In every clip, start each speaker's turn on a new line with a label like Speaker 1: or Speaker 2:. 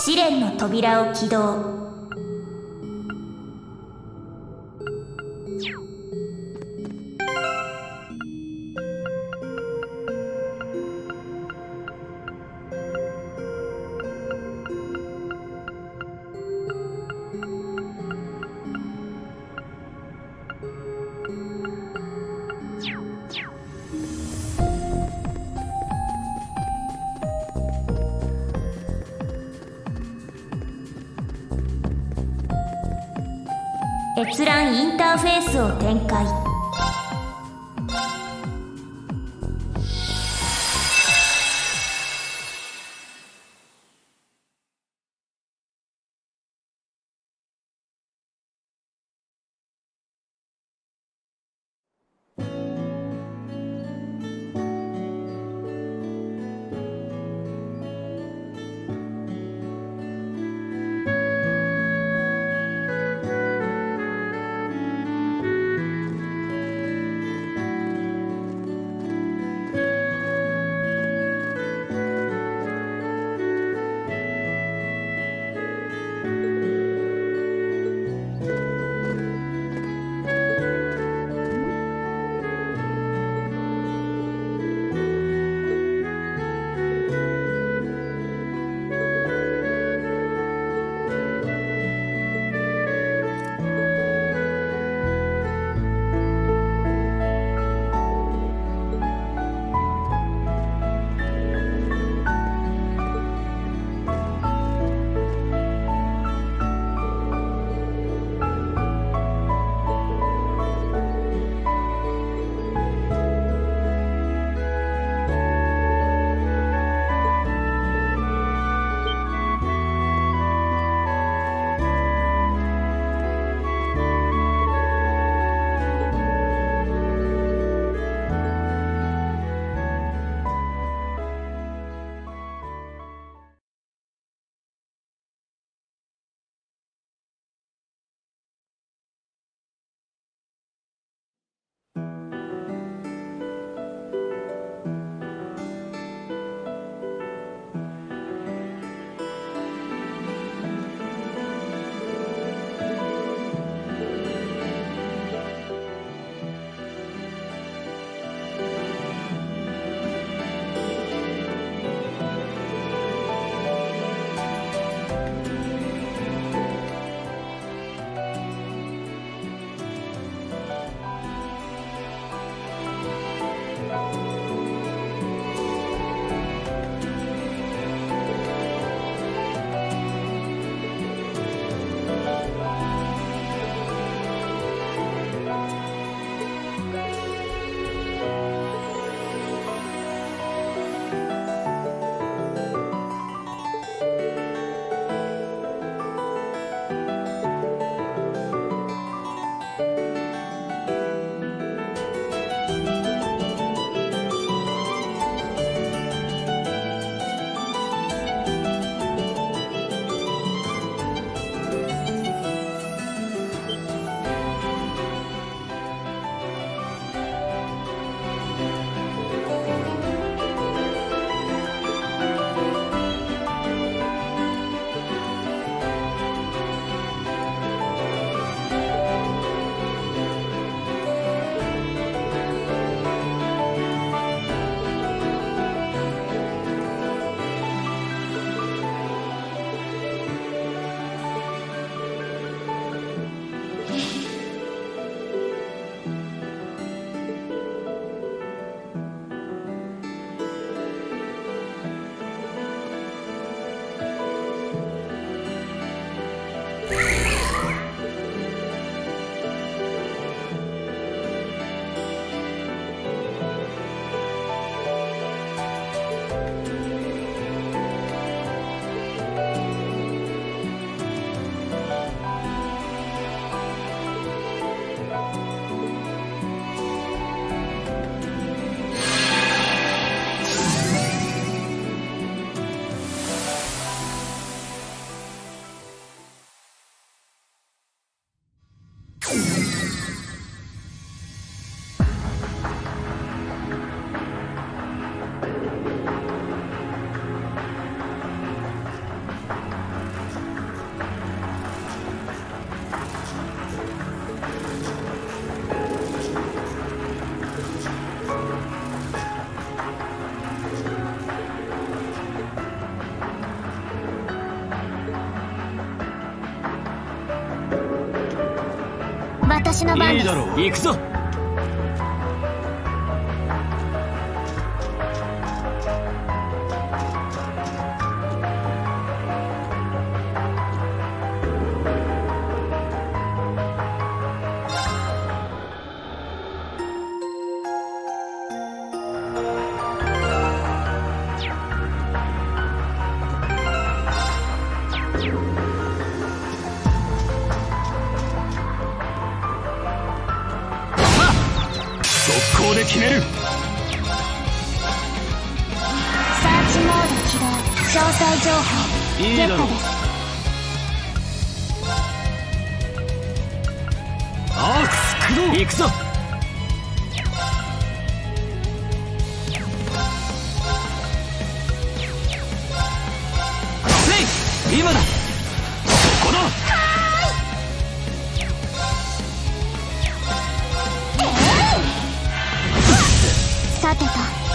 Speaker 1: 試練の扉を起動。閲覧インターフェースを展開。 私の番です。
Speaker 2: いいだろう、行くぞ。速攻で決める。
Speaker 1: サーチモード起動。詳細情報ゲットです。
Speaker 2: アークス駆動、行くぞ。せい、今だ。この
Speaker 1: さてと、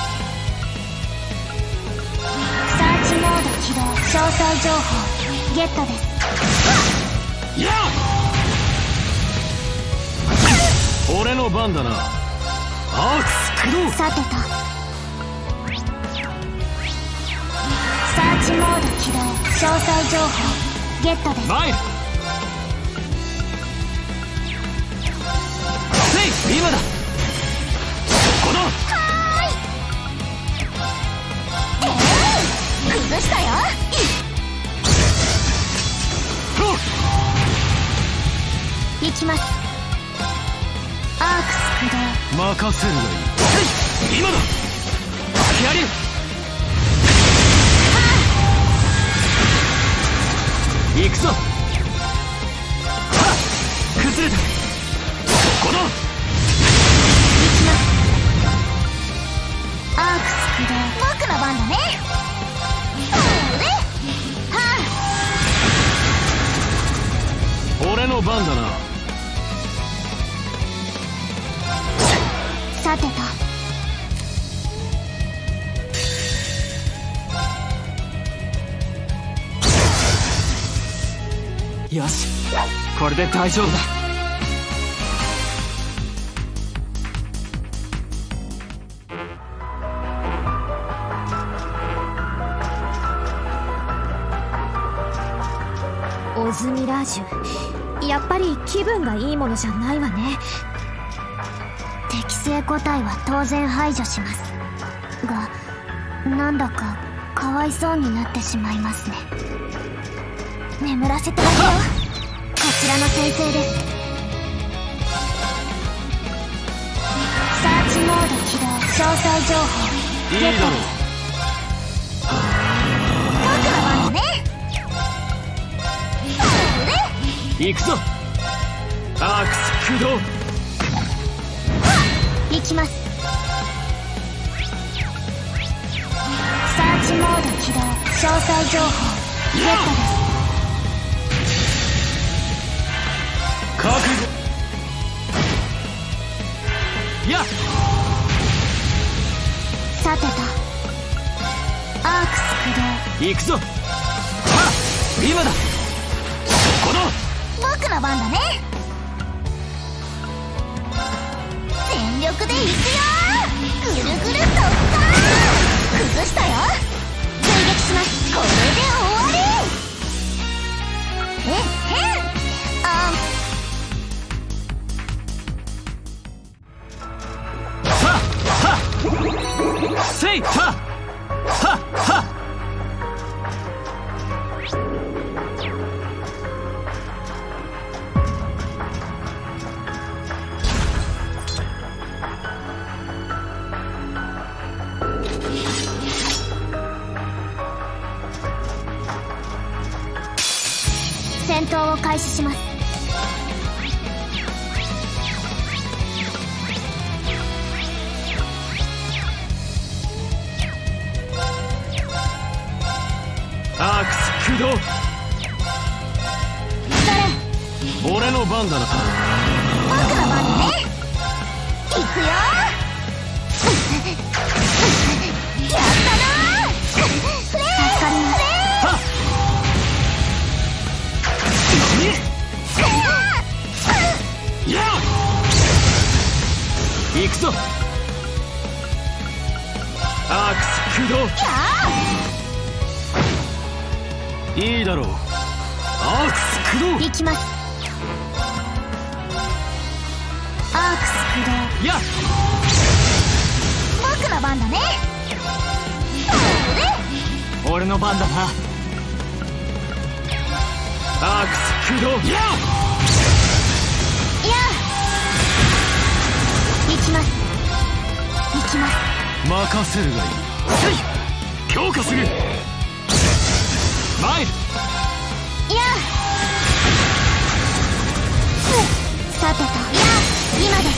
Speaker 1: サーチモード起動。詳細情報ゲットです。
Speaker 2: やあ、俺の番だな。アークス駆動。
Speaker 1: さてと、サーチモード起動。詳細情報ゲットです。
Speaker 2: 前へ。せい、今だ。この
Speaker 1: 崩したよ。行きます。アークス駆動。
Speaker 2: 任せるがいい。今だ。駆け上げる。行くぞ。はっ、崩れた。この
Speaker 1: 行きます。アークス駆動。僕の番だね。
Speaker 2: 俺の番だな。
Speaker 1: さてと、
Speaker 2: よし、これで大丈夫だ。
Speaker 3: オズミラージュ、やっぱり気分がいいものじゃないわね。
Speaker 1: 適正個体は当然排除しますが、なんだかかわいそうになってしまいますね。眠らせてあげよう。こちらの先生です。サーチモード起動。詳細情報ゲットです。僕の番だね。
Speaker 2: 行くぞ。アークス駆動。
Speaker 1: 行きます。サーチモード起動。詳細情報ゲットです。
Speaker 2: 覚悟。やっ、
Speaker 1: さてと、アークス駆動。
Speaker 2: 行くぞ。はっ、今だ。この
Speaker 1: 僕の番だね。全力でいくよ。ぐるぐる突破。崩したよ。追撃します。これで終わり。
Speaker 2: はっはっ、せいはっはっはっ。
Speaker 1: 戦闘を開始します。
Speaker 2: アークス駆動。俺の番だな。
Speaker 1: 僕の番だね。行くよ。やったな。助かります。
Speaker 2: やっぞ。アークス駆動。いいだろう。アークス駆動。
Speaker 1: 行きます。アークス駆動。
Speaker 2: やっ、
Speaker 1: 僕の番だね。
Speaker 2: 俺の番だな。アークス駆動。やっ、
Speaker 1: 行きます。行きます。
Speaker 2: 任せるがいい。せい、強化する。前。
Speaker 1: さてと、今です。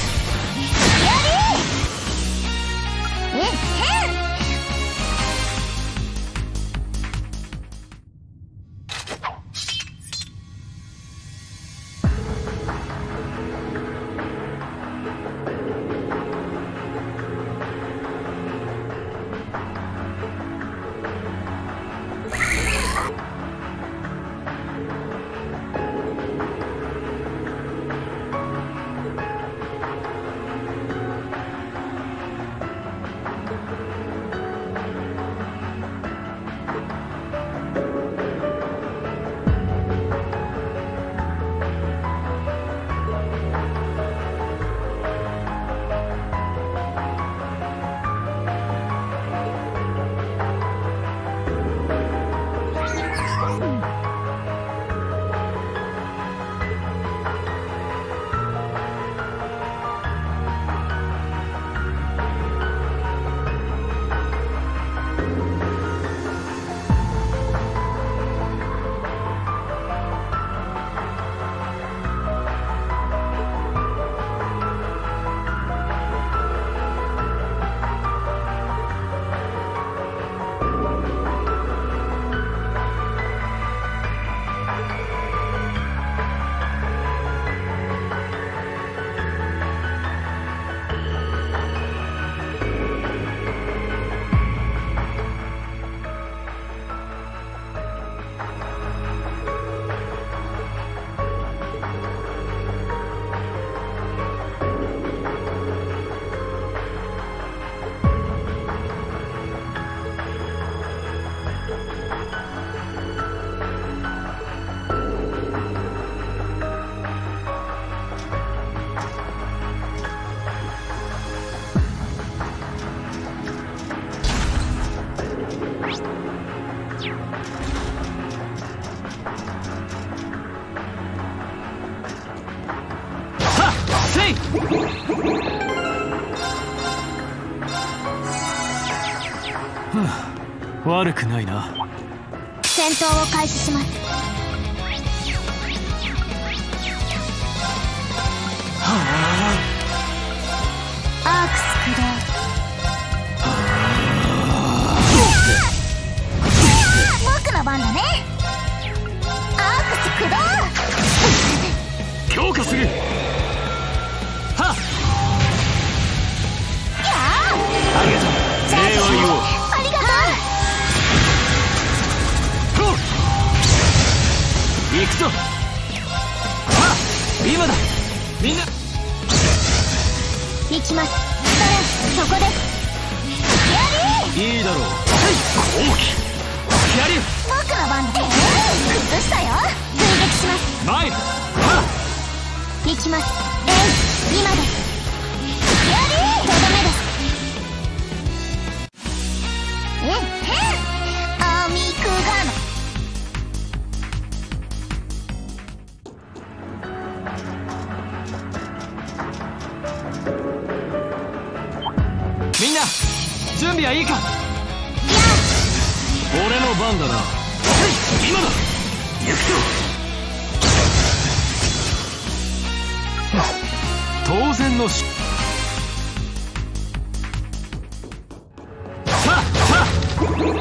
Speaker 2: 悪くないな。
Speaker 1: 戦闘を開始します。アークス駆動。僕の番だね。アークス駆動。
Speaker 2: 強化する。はっ、ありがとう。礼を言おう。
Speaker 1: ありがとう。
Speaker 2: 行くぞ。はっ、今だ。みんな
Speaker 1: 行きます。そこです。
Speaker 2: いいだろう。はい、後期やり。
Speaker 1: 僕の番だ。崩したよ。追撃します。
Speaker 2: 前。はっ、
Speaker 1: 行きます。今です。とどめです。アーミークーガーノ。
Speaker 2: みんな準備はいいか。俺の番だな。今だ。行くぞ。当然のし。さあさあ、
Speaker 1: 行くよ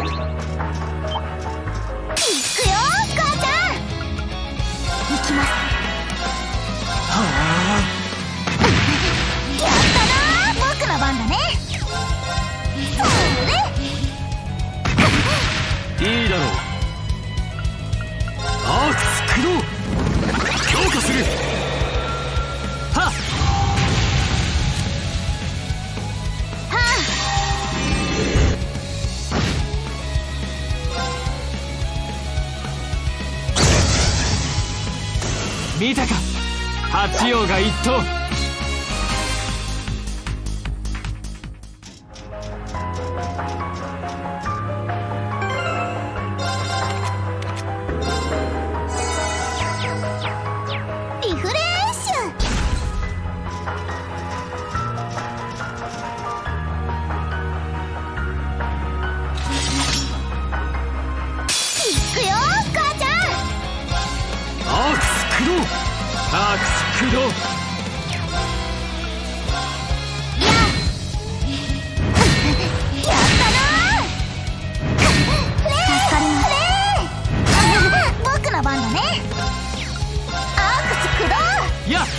Speaker 1: 母ちゃん。行きます。
Speaker 2: は
Speaker 1: やったな。僕の番だね。それ。
Speaker 2: あ、いいだろう。アークス駆動。強化する。はっ、 見たか、八葉が一頭。
Speaker 1: リフレッシュ。行くよ母ちゃん。
Speaker 2: アークス駆動、アークス駆動。
Speaker 1: やったなー。助かります。僕の番だね。アークス駆動。
Speaker 2: やっ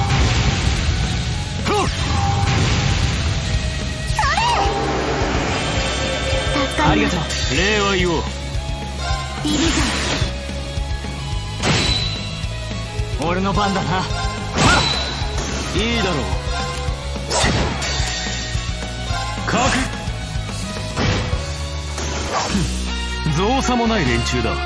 Speaker 2: ほっ、
Speaker 1: 助かります。
Speaker 2: ありがとう。礼は言おう。
Speaker 1: ビビジョン。
Speaker 2: 俺の番だな。はっ、いいだろう。かく造作もない連中だ。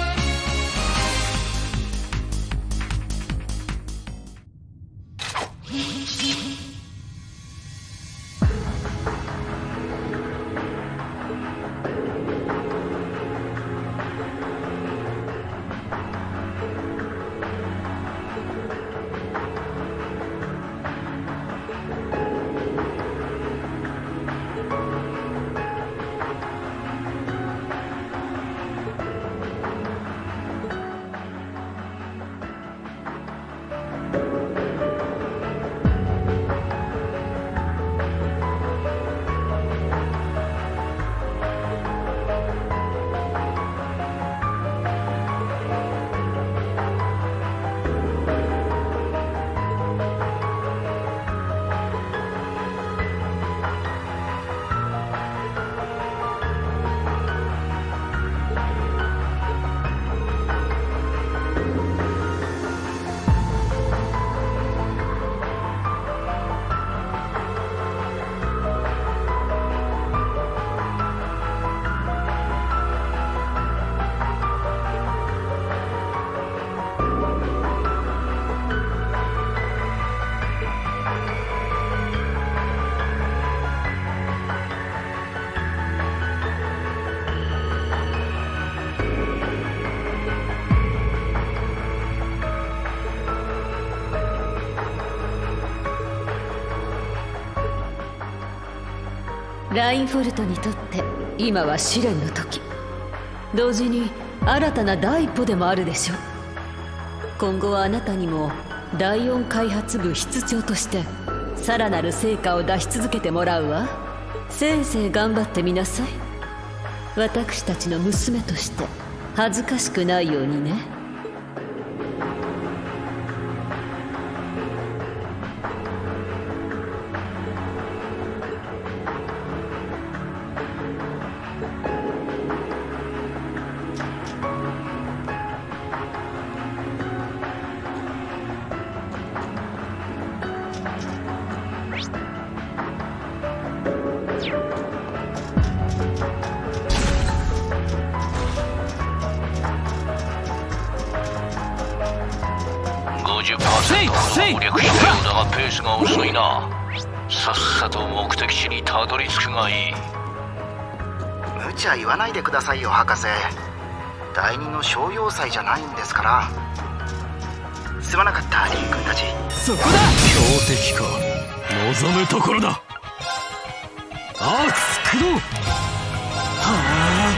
Speaker 4: ラインフォルトにとって今は試練の時、同時に新たな第一歩でもあるでしょう。今後はあなたにも第4開発部室長としてさらなる成果を出し続けてもらうわ。せいぜい頑張ってみなさい。私たちの娘として恥ずかしくないようにね。
Speaker 5: 攻略したようだがペースが遅いな。さっさと目的地にたどり着くがいい。
Speaker 6: 無茶言わないでくださいよ博士。第二の商用祭じゃないんですから。すまなかったリー君たち。
Speaker 2: そこだ。強敵か。望むところだ。アークス駆動。はあ。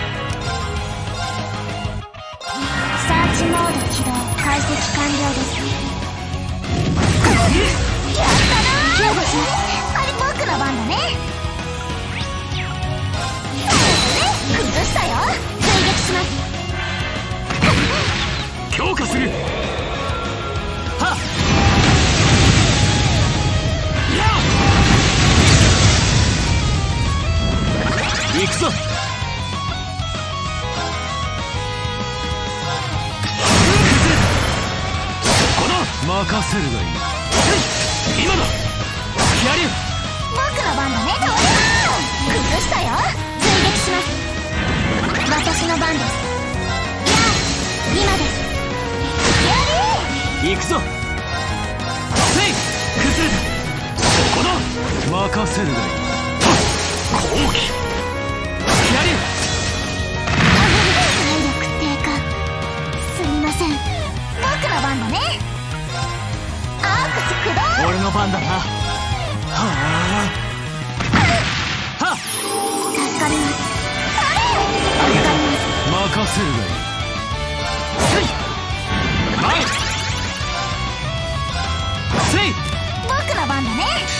Speaker 1: サーチモード起動。解析完了です。やったなー。救護します。あれ僕の番だね。崩したよ。追撃します。
Speaker 2: 強化する。はっやっ行くぞ。任せるがいい。今だ。やる。
Speaker 1: 僕の番だね。どうだ。崩したよ。追撃します。私の番です。いや今です。やる。
Speaker 2: 行くぞ。 任せるがいい。
Speaker 5: 後期
Speaker 2: やる。
Speaker 1: 体力低下。すみません。僕の番だね。アークス駆動。
Speaker 2: 俺の番だな。はあ。はっ。
Speaker 1: 助かります。それ。助かります。
Speaker 2: 任せるがいい。せい。前。せい。
Speaker 1: 僕の番だね。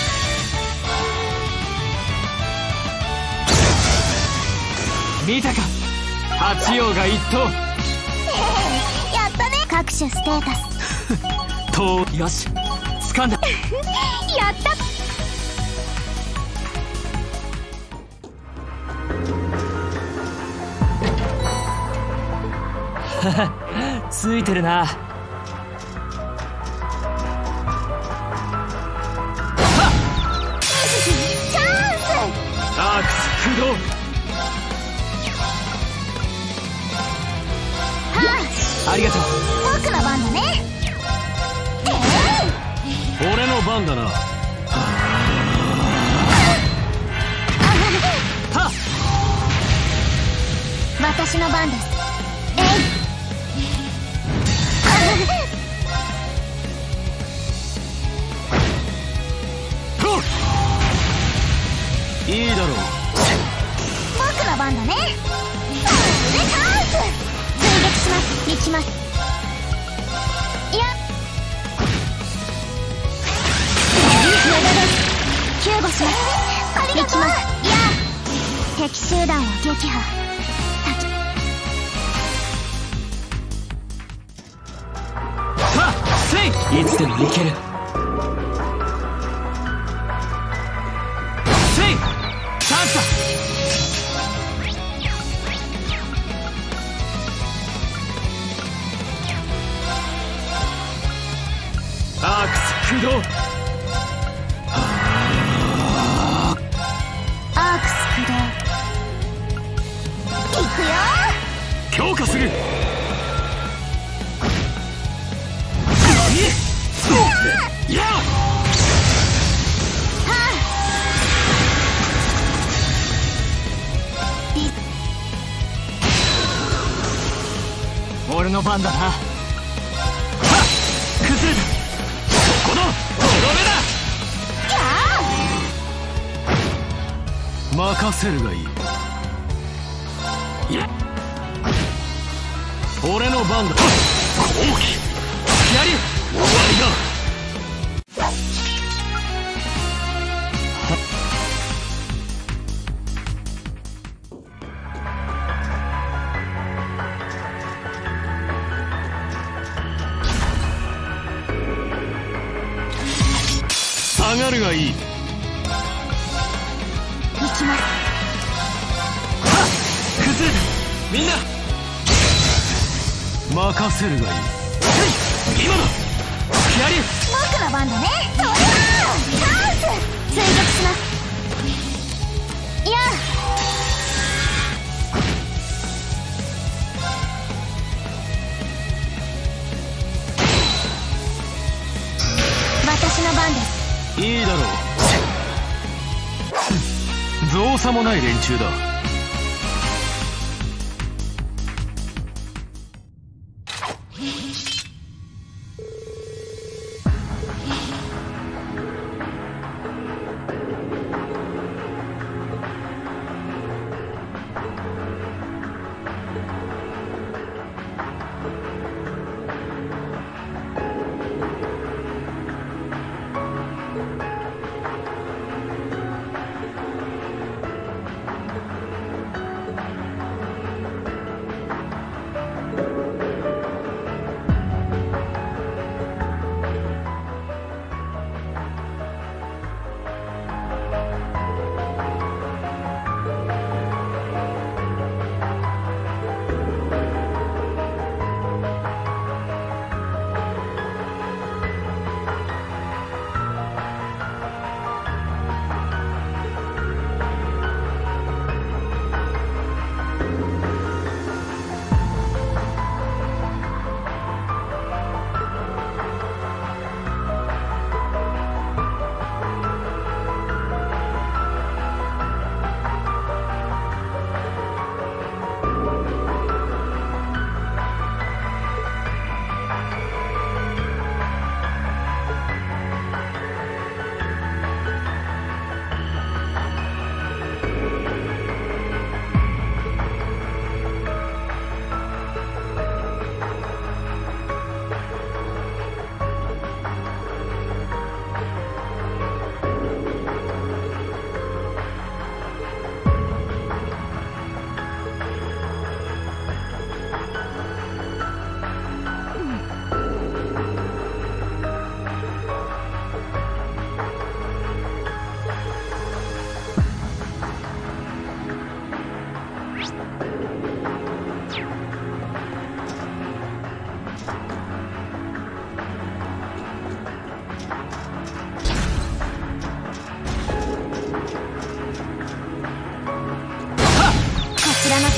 Speaker 2: 見たか、八葉が一頭。
Speaker 1: やったね。各種ステータス。
Speaker 2: とよし、掴んだ。
Speaker 1: やった
Speaker 2: ついてるな。
Speaker 1: チャンス。
Speaker 2: アークス駆動。ありがとう。
Speaker 1: 僕の番だね。
Speaker 2: 俺の番だな。はっ。
Speaker 1: 私の番です。
Speaker 2: いいだろう。
Speaker 1: 僕の番だね。それチャンス。追撃します。行きます。いや救護します。ありがとう。行きます。いや敵集団を撃破。
Speaker 2: はっ。せい。いつでも行ける。せい。チャンスだ。アークス駆動。
Speaker 1: アークス駆動。行くよ。
Speaker 2: 強化する。やあ。俺の番だな。はっ。崩れた。このとどめだ。任せるがいい。いや、俺の番だ。後期やり終わりだ。下がるがいい。
Speaker 1: 行きます。
Speaker 2: はっ。崩れた。みんな任せるがいい。今だ。やり。
Speaker 1: 僕の番だね。それだ。チャンス。追撃します。いや私の番です。
Speaker 2: いいだろう。造作もない連中だ。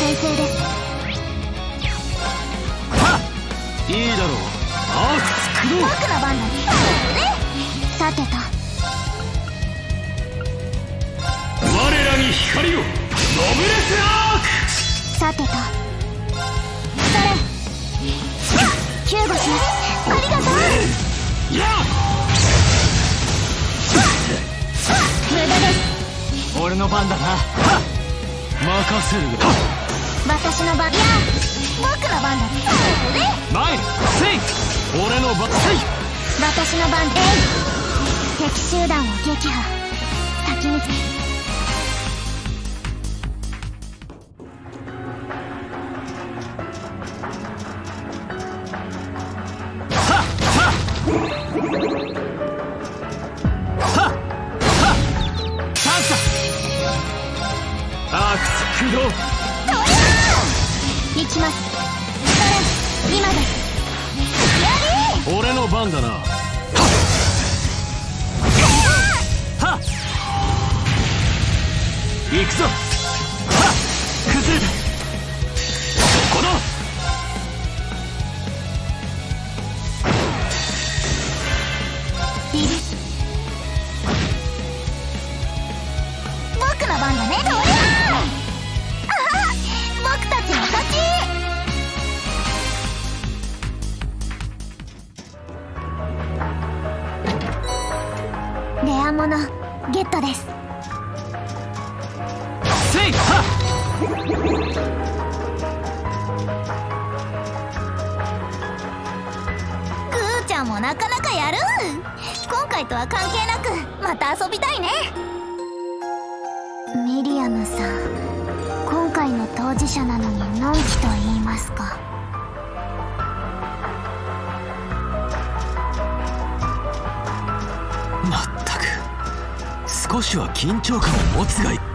Speaker 1: 先制です。
Speaker 2: いいだろう。アークスクロー。
Speaker 1: 僕の番だ。さてと、
Speaker 2: 我らに光を。ノブレスアーク。
Speaker 1: さてと、それ救護します。ありがとう。
Speaker 2: やっ
Speaker 1: 無駄です。
Speaker 2: 俺の番だな。任せるが。
Speaker 1: 私の番。いや、僕の番だ。
Speaker 2: 前せい。俺の番。せい。
Speaker 1: 私の番。敵集団を撃破。先に。
Speaker 2: アークス駆動。
Speaker 1: 行きます。それ今です。
Speaker 2: 俺の番だな。はっ行くぞ。はっ崩れた。この
Speaker 1: 僕の番だね。僕たちの勝ち。レアものゲットです。
Speaker 2: せい。はっ
Speaker 1: グーちゃんもなかなかやる。今回とは関係なくまた遊びたいね。ミリアムさん、今回の当事者なのにのんきと言いますか。
Speaker 2: まったく少しは緊張感を持つがいい。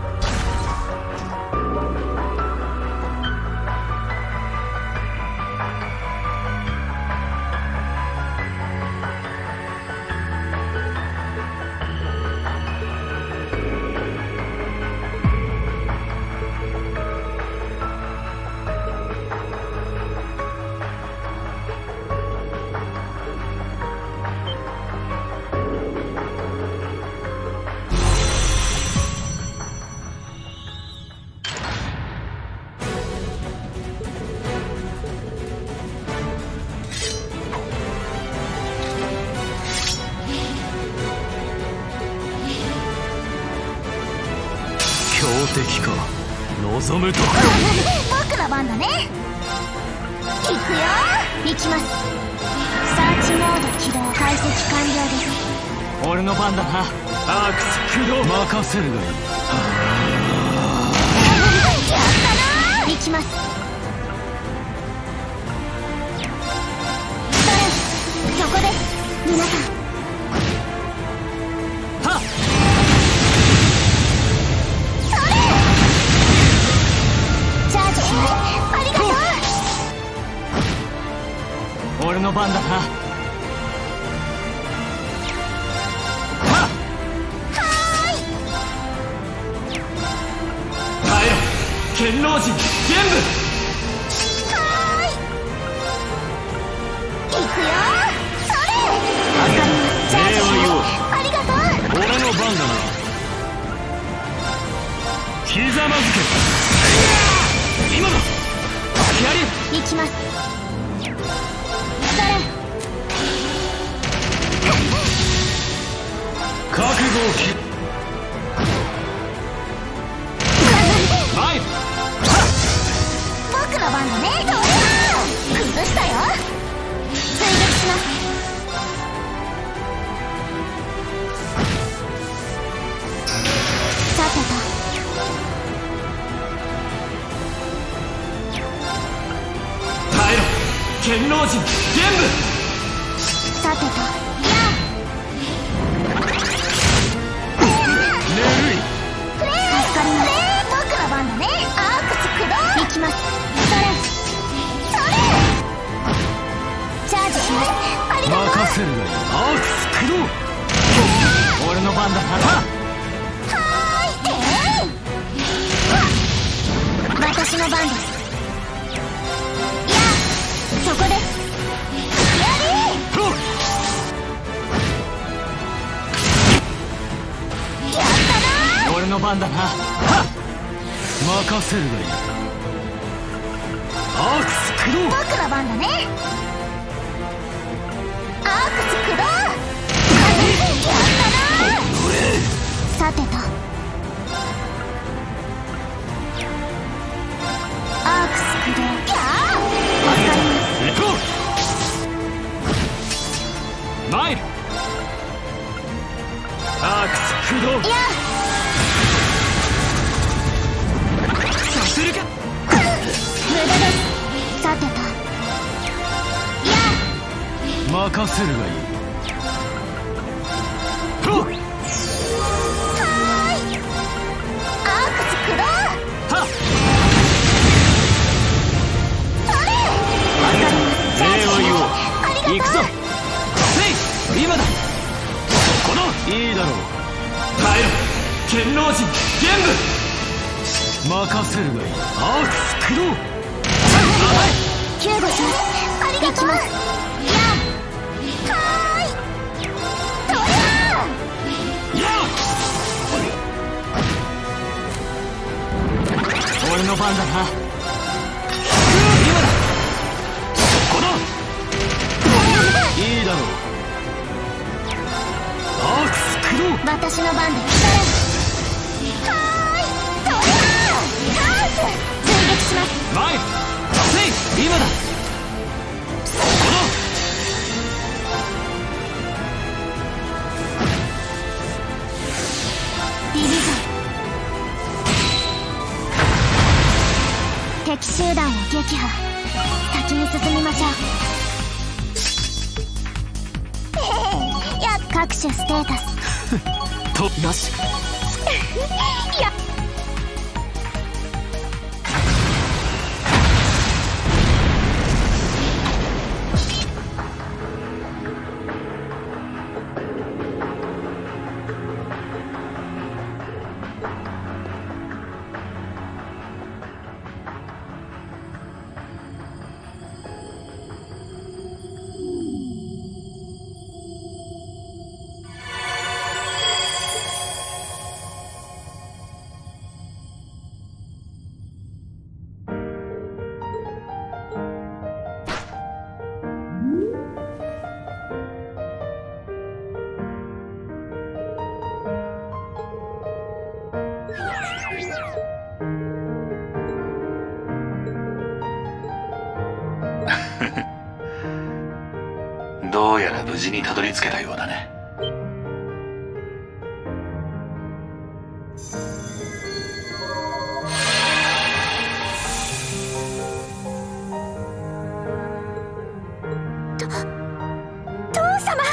Speaker 2: 強敵か。望むところ。
Speaker 1: 僕の番だね。行くよ。行きます。サーチモード起動。解析完了です。
Speaker 2: 俺の番だな。アークス駆動。任せるがいい。
Speaker 1: やったな。行きます。そこです皆さん。
Speaker 2: はっ
Speaker 1: チャージします。ありがとう。
Speaker 2: 俺の番だな。はっ耐えろ剣老人玄武。
Speaker 1: 行くよ。それわかります。チャージします。ありがとう。
Speaker 2: 俺の番だな。ひざまずけ。今だ。やり。
Speaker 1: 行きます。
Speaker 2: 覚悟を決め。前。
Speaker 1: 僕の番だね。崩したよ。追撃します。さてと、
Speaker 2: 耐えろ剣老人玄武。
Speaker 1: さてと、
Speaker 2: ぬるい。
Speaker 1: 助かります。僕の番だね。アークス駆動。行きます。それチャージします。ありがとう。
Speaker 2: 任せるがいい。アークス駆動。俺の番だな。
Speaker 1: 私の番です。
Speaker 2: 任せるがいい。アークス駆動。
Speaker 1: 僕の番だね。アークス駆動。やったな。さてと、アークス駆動。やあ、わかります。
Speaker 2: 行こう。参る。アークス駆動。
Speaker 1: や
Speaker 2: させるか。
Speaker 1: 無駄です。さてと、や
Speaker 2: 任せるがいい。プロ。
Speaker 1: はーい。アークス駆動。
Speaker 2: はっ。
Speaker 1: それ。わかります。
Speaker 2: 礼を言おう。
Speaker 1: ありがとう。
Speaker 2: 行くぞ。せい、今だ。このいいだろう。耐えろ、剣老人玄武。任せるがいい。アークス駆動。
Speaker 1: 救護します。ありがとう。やはーい。そりゃ
Speaker 2: 俺の番だな。今だ。このいいだろう。アークス駆動。
Speaker 1: 私の番で来たれ。はーい。そりゃチャンス。追撃します。
Speaker 2: 前。せい、今だ。この
Speaker 1: ディビジョン。敵集団を撃破。先に進みましょう。や各種ステータス
Speaker 2: となし。
Speaker 1: や
Speaker 5: どうやら無事にたどり着けたようだね。
Speaker 1: 父様。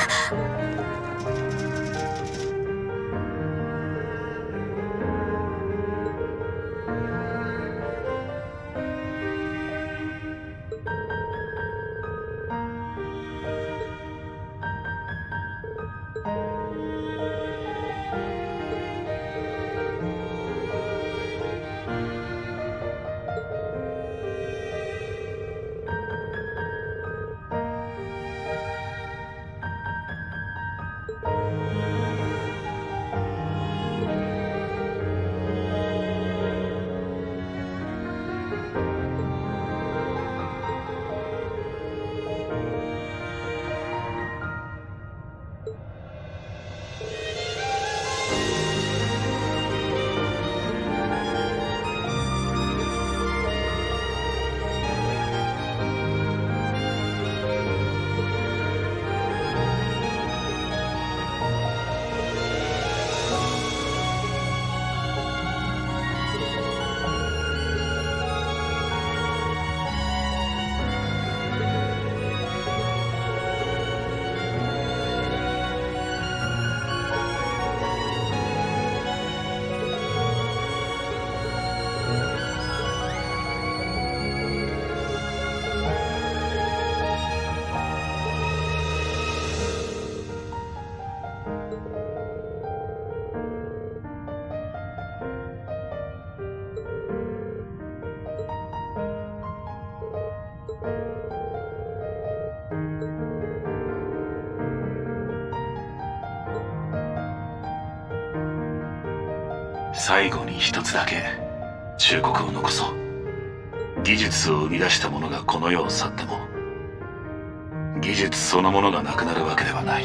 Speaker 5: 最後に一つだけ
Speaker 7: 忠告を残そう。技術を生み出した者がこの世を去っても技術そのものがなくなるわけではない。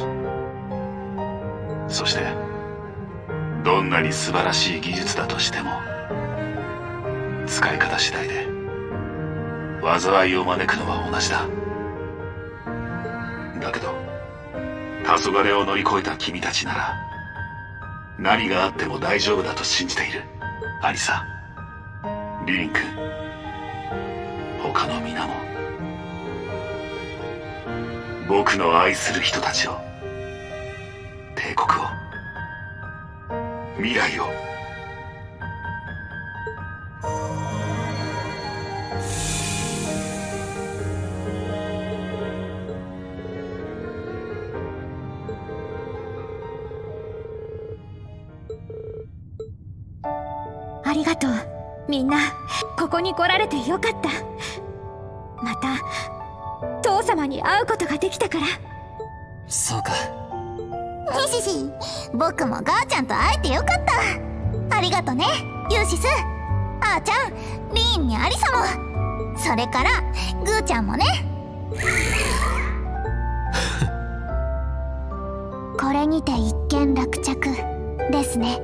Speaker 7: そしてどんなに素晴らしい技術だとしても使い方次第で災いを招くのは同じだ。だけど黄昏を乗り越えた君たちなら何があっても大丈夫だと信じている。アリサ、リリン君、他の皆も僕の愛する人たちを、帝国を、未来を。
Speaker 3: ありがとう。みんなここに来られてよかった。また父様に会うことができたから。
Speaker 2: そうか。
Speaker 1: シシ、僕もガーちゃんと会えてよかった。ありがとね、ユーシス、あーちゃん、リーンにアリサも、それからグーちゃんもね。これにて一件落着ですね。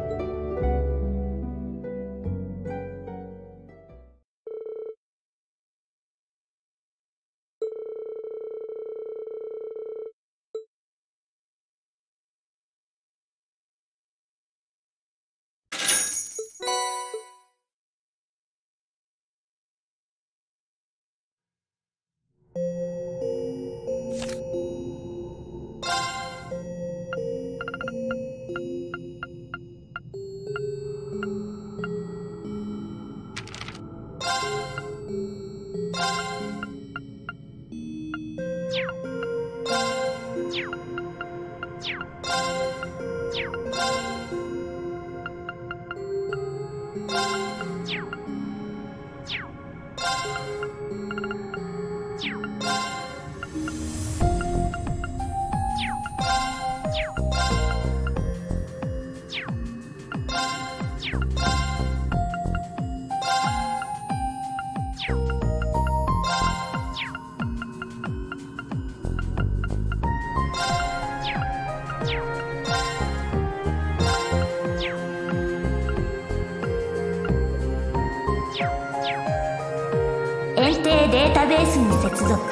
Speaker 8: 園庭データベースに接続。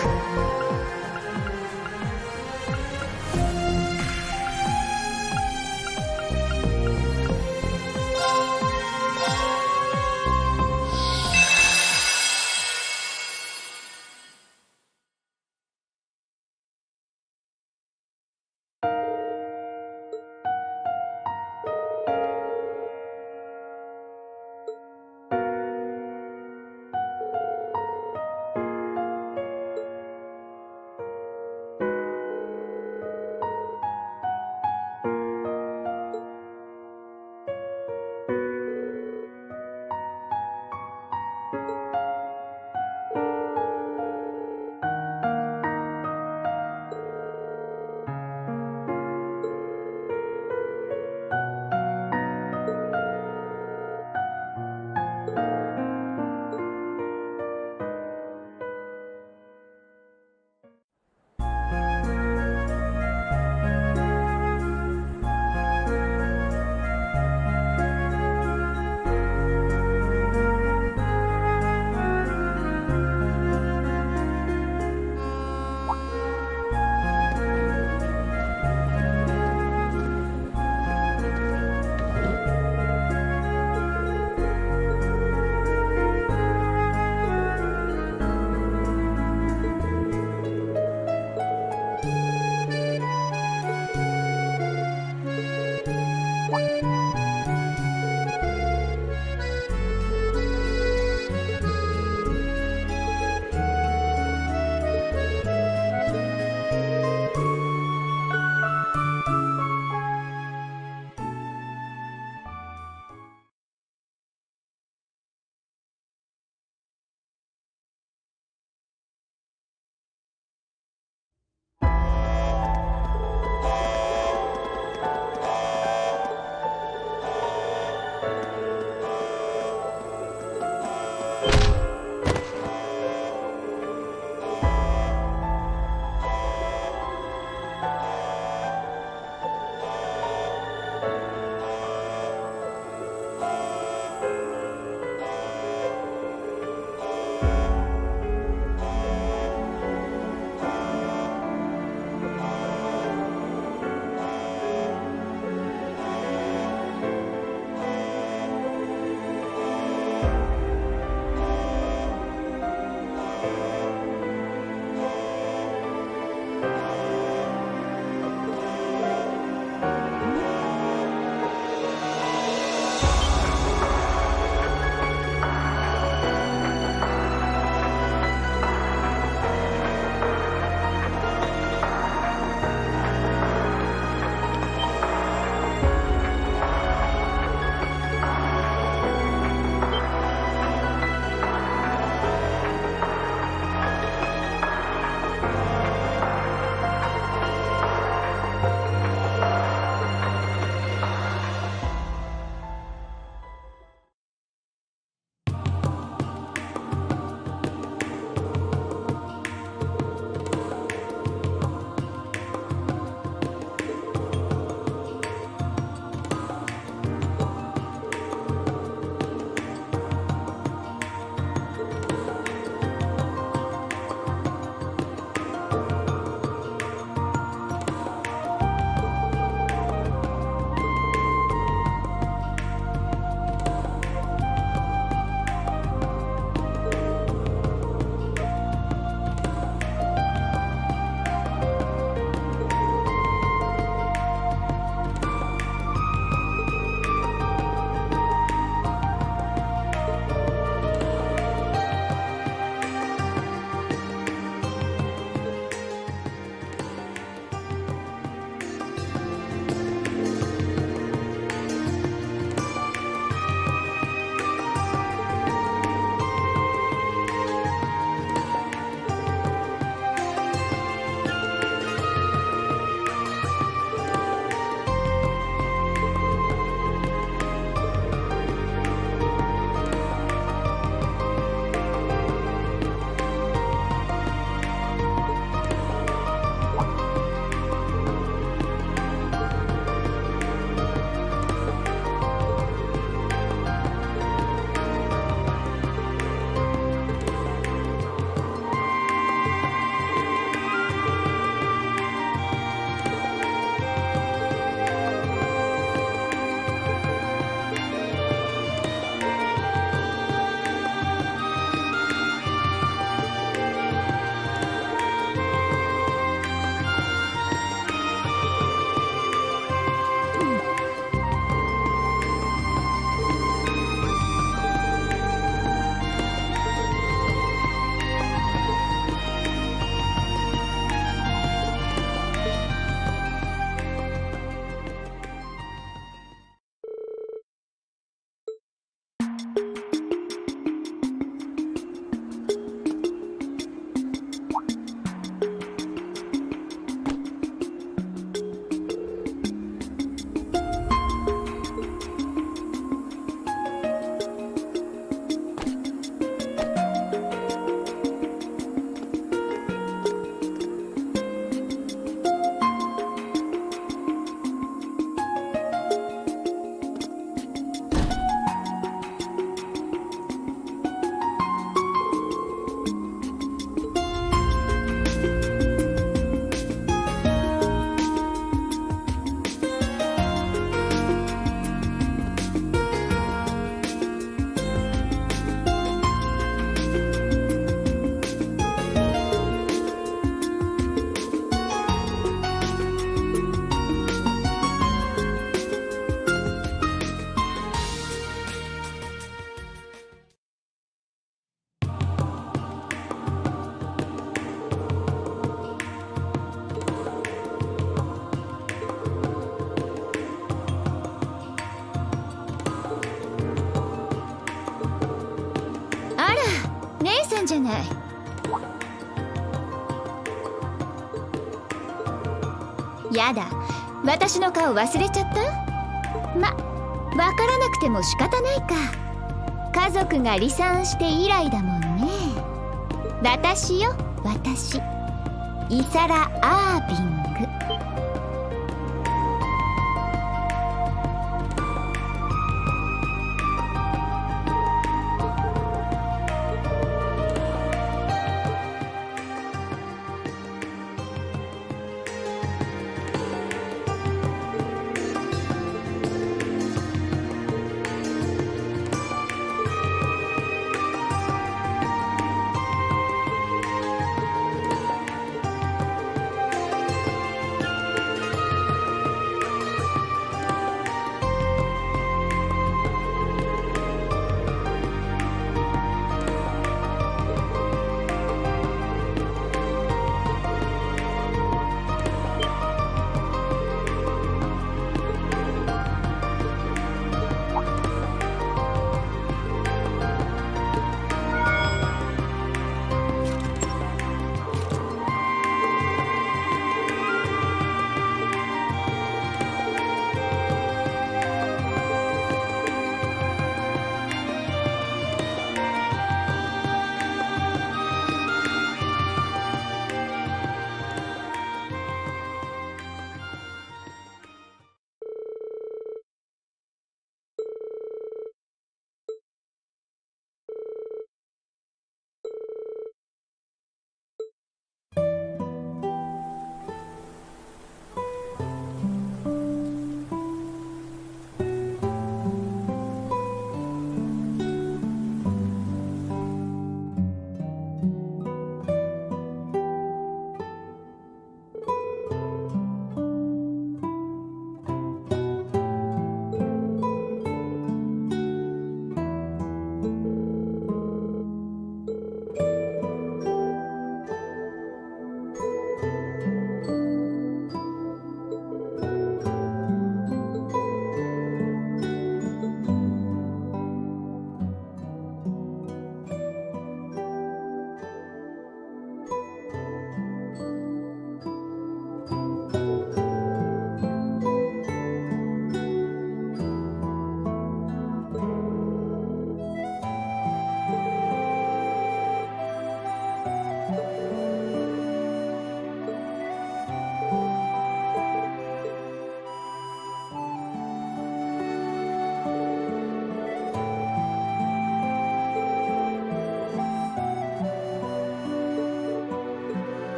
Speaker 3: じゃない。やだ、私の顔忘れちゃった？わからなくても仕方ないか。家族が離散して以来だもんね。私よ、私。イサラ・アービング。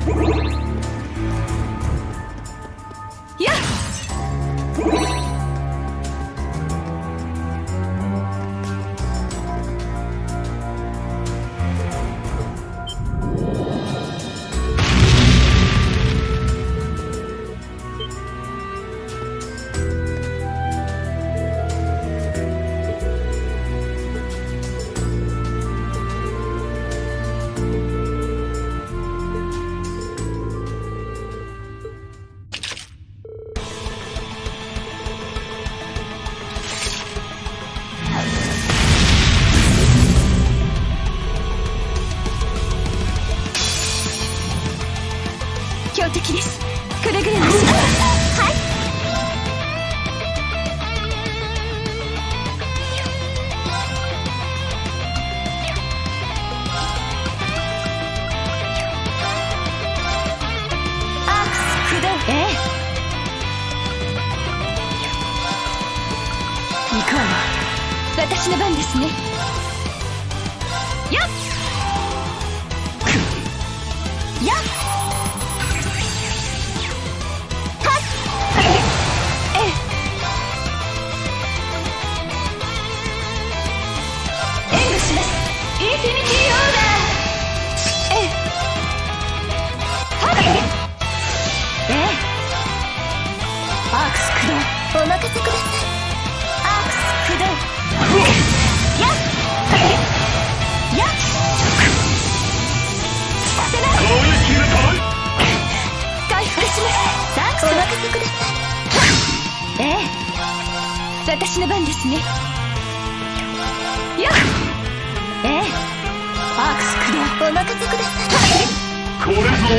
Speaker 3: やっ強敵です。くれぐれもします。はい。アークス駆動。行くわよ。私の番ですね。やっやっインフィニティオーダー。アークス駆動。お任せください。アークス駆動。やっやっさせない。回復します。さあお任せください。私の番ですね。やっアークス駆動。お任せください。
Speaker 7: これぞ何か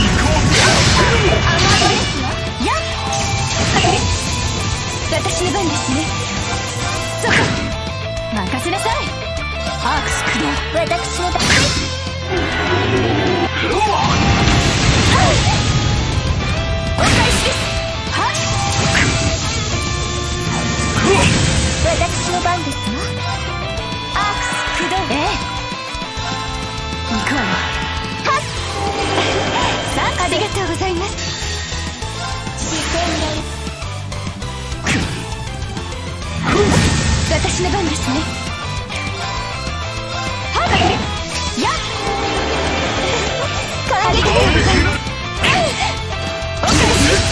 Speaker 3: やっ私の番ですね。そこ任せなさい。アークス駆動。私の番。お返しです。はっ私の番ですわ。アークス駆動。行くわよ。はっさあありがとうございます。私の番ですね。はっやっありがとうございます。お返し。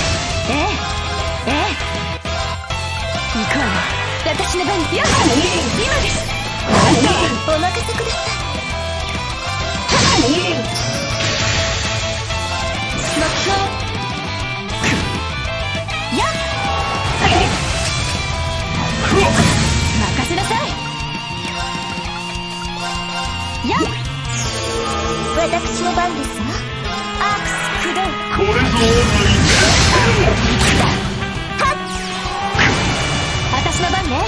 Speaker 3: 行くわよ。私の番。やっ今です。お任せください。目標やっ任せなさい。やっ私の番ですわ。アークス駆動。
Speaker 7: これぞ
Speaker 3: はっ私の番ね。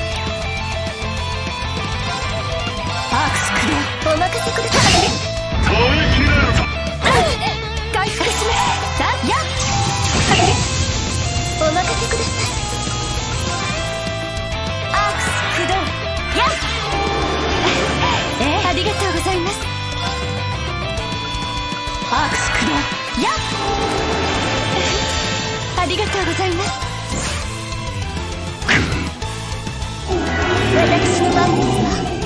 Speaker 3: アークス駆動。お任せください。
Speaker 7: 耐えきれるか。
Speaker 3: 回復します。さあやっお任せください。アークス駆動。やっありがとうございます。アークス駆動。やっありがとうございます。私の番ですわ。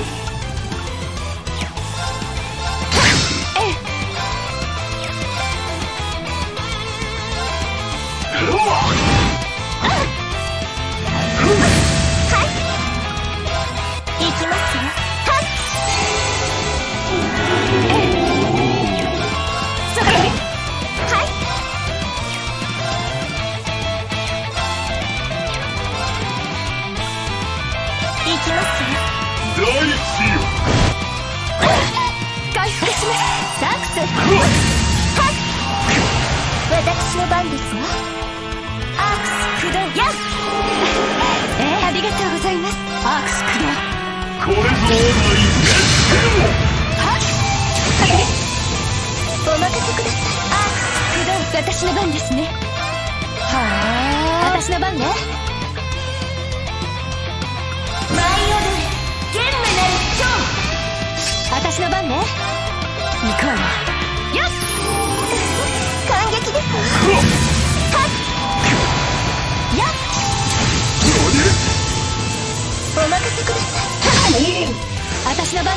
Speaker 3: 行きますよ。はっそこはい行きますよ。
Speaker 7: 大地よ
Speaker 3: 回復します。サックスはっ私の番ですわ。アークス駆動。やっありがとうございます。アークス駆動。
Speaker 7: これぞない
Speaker 3: はっお任せください。アークス駆動。私の番ですね。はあ私の番ね。舞い踊れゲンメナルショー。私の番ね。行くわよ。よっ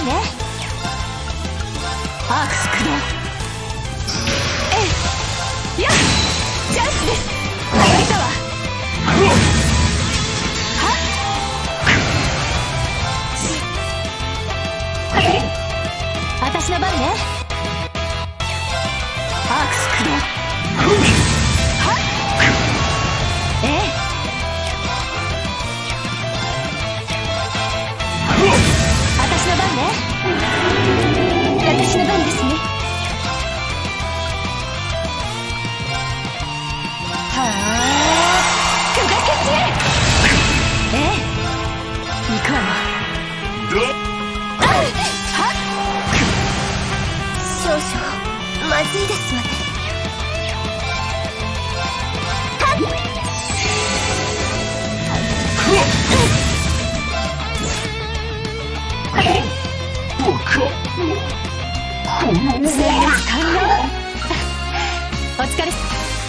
Speaker 3: ね。アークス駆動。えいやっチャンスです。上がりだわ。私の番ね。アークス駆動。はっ私の番ね。私の番ですね。はあ砕け散れ。行くわよ。少々まずいですわね。戦略完了。お疲れ。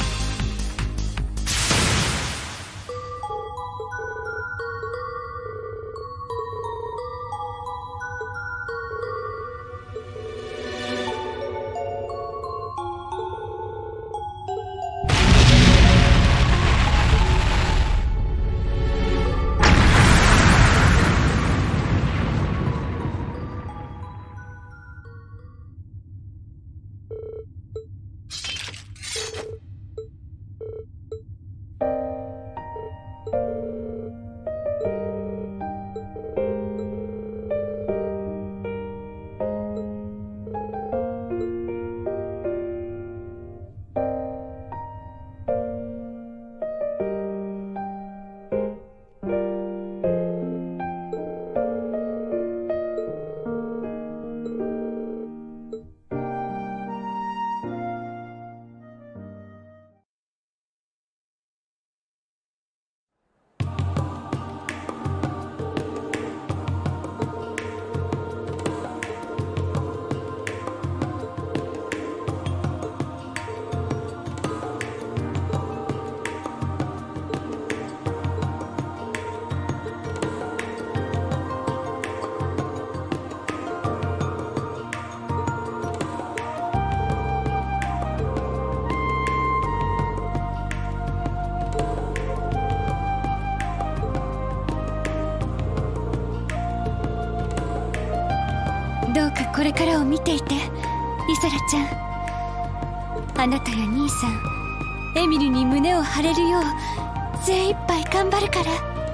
Speaker 3: どうかこれからを見ていて、イサラちゃん。あなたや兄さん、エミルに胸を張れるよう精一杯頑張るから。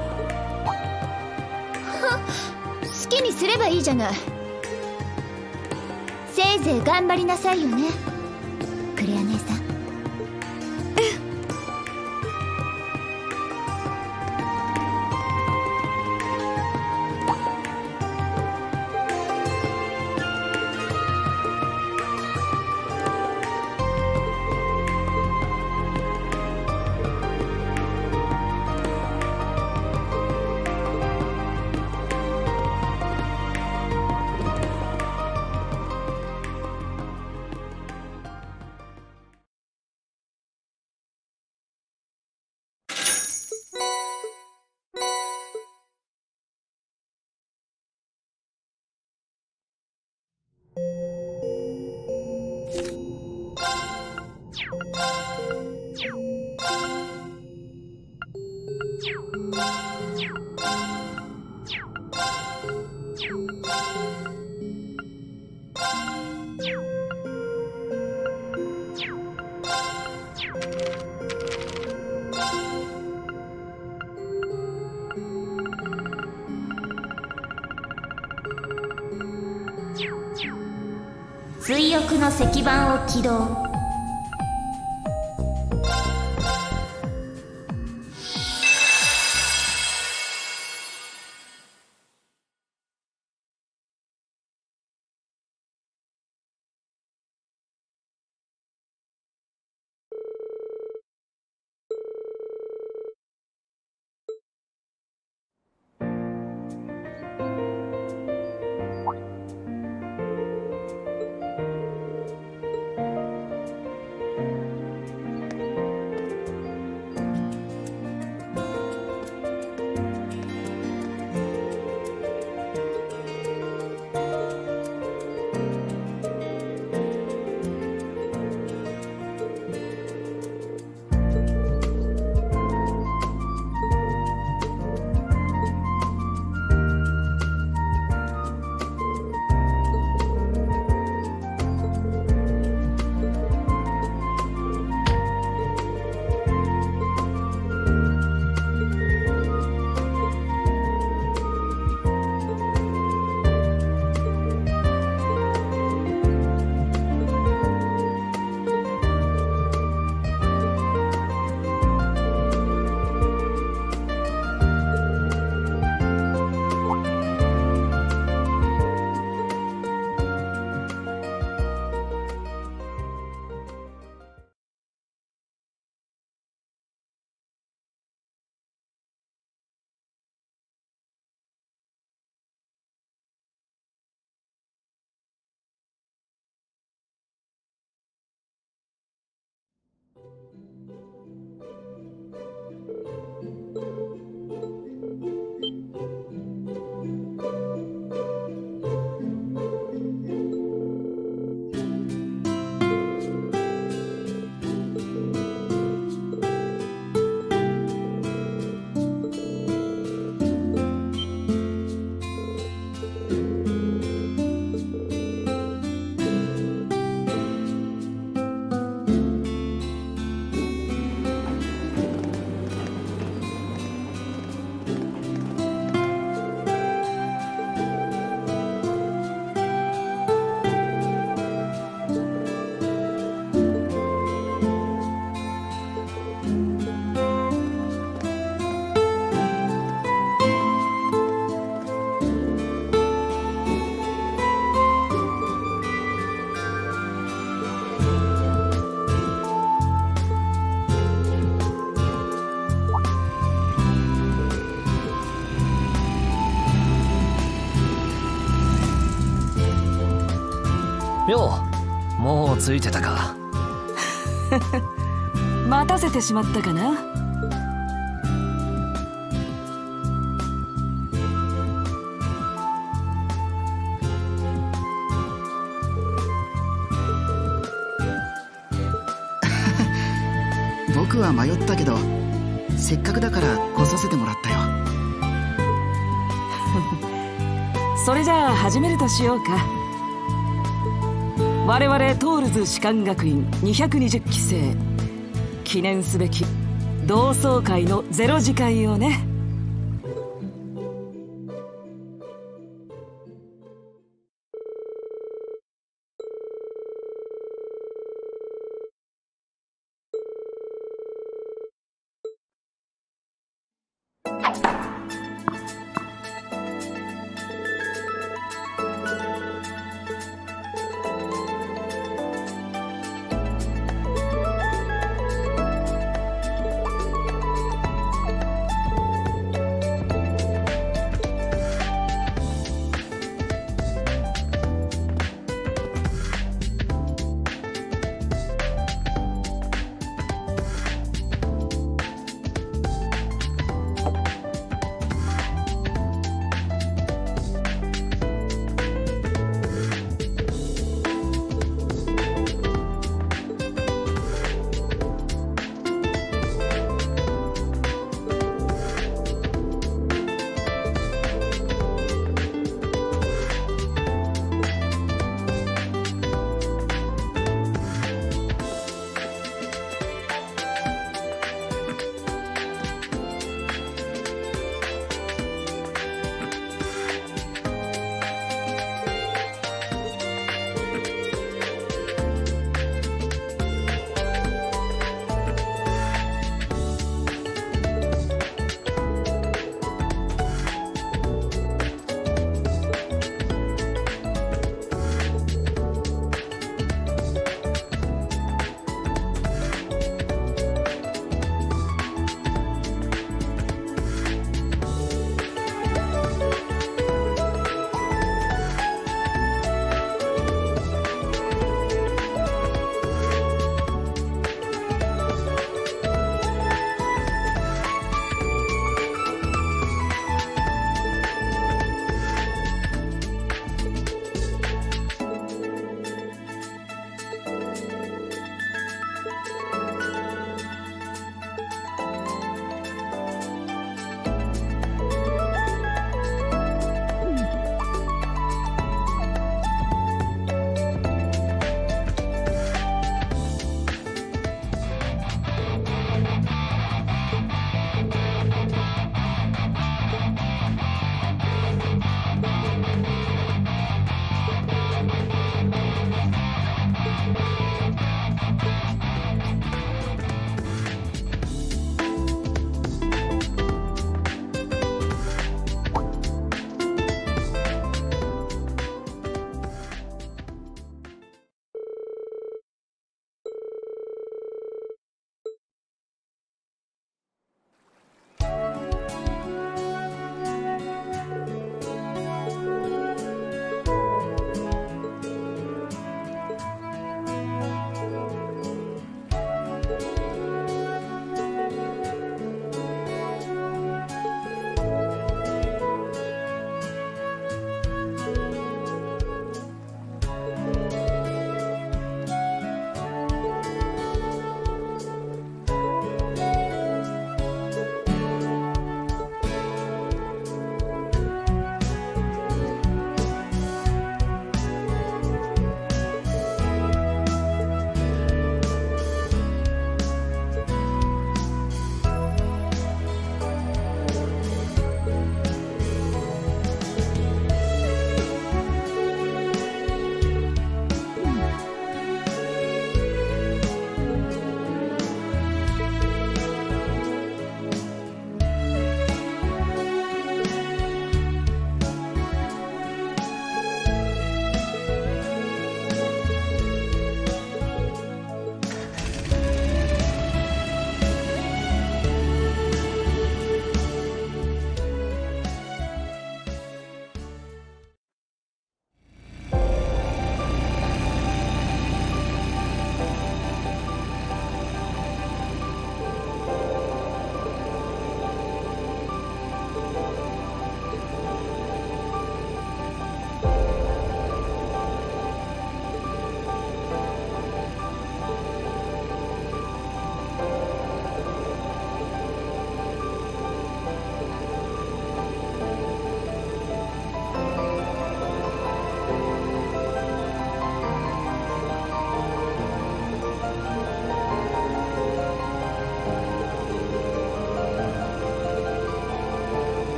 Speaker 3: 好きにすればいいじゃない。せいぜい頑張りなさいよね、クレア姉さん。
Speaker 8: 追憶の石板を起動。
Speaker 2: もついてたか。
Speaker 9: 待たせてしまったかな。
Speaker 6: 僕は迷ったけど、せっかくだから来させてもらったよ。
Speaker 9: それじゃあ始めるとしようか。我々トールズ士官学院220期生、記念すべき同窓会の0次会をね。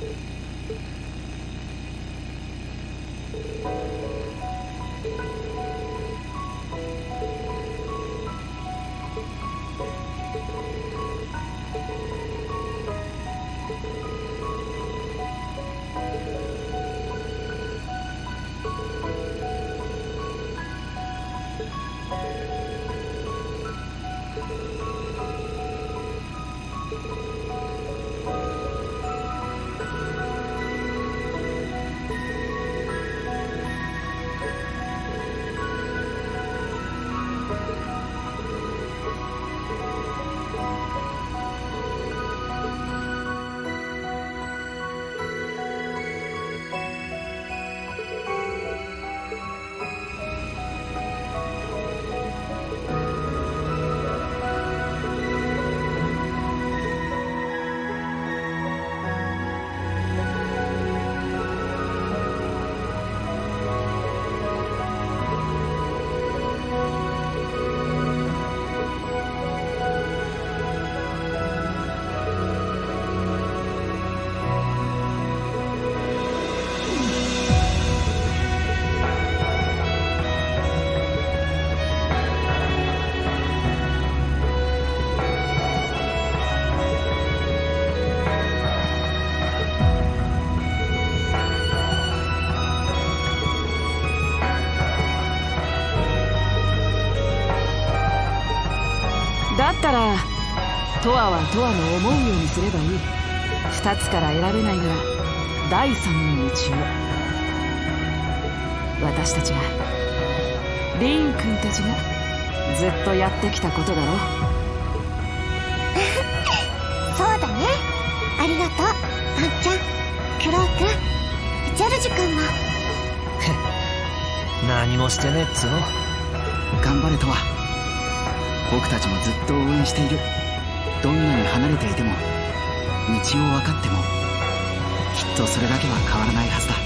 Speaker 9: だったらトアはトアの思うようにすればいい。2つから選べないなら第3の道を。私たちがリーン君たちがずっとやってきたことだろ。
Speaker 1: そうだね。ありがとう、あんちゃん、クロウ君、ジャルジ君も。
Speaker 2: 何もしてねえっつの。
Speaker 6: 頑張れとは。僕たちもずっと応援している。どんなに離れていても、道を分かっても、きっとそれだけは変わらないはずだ。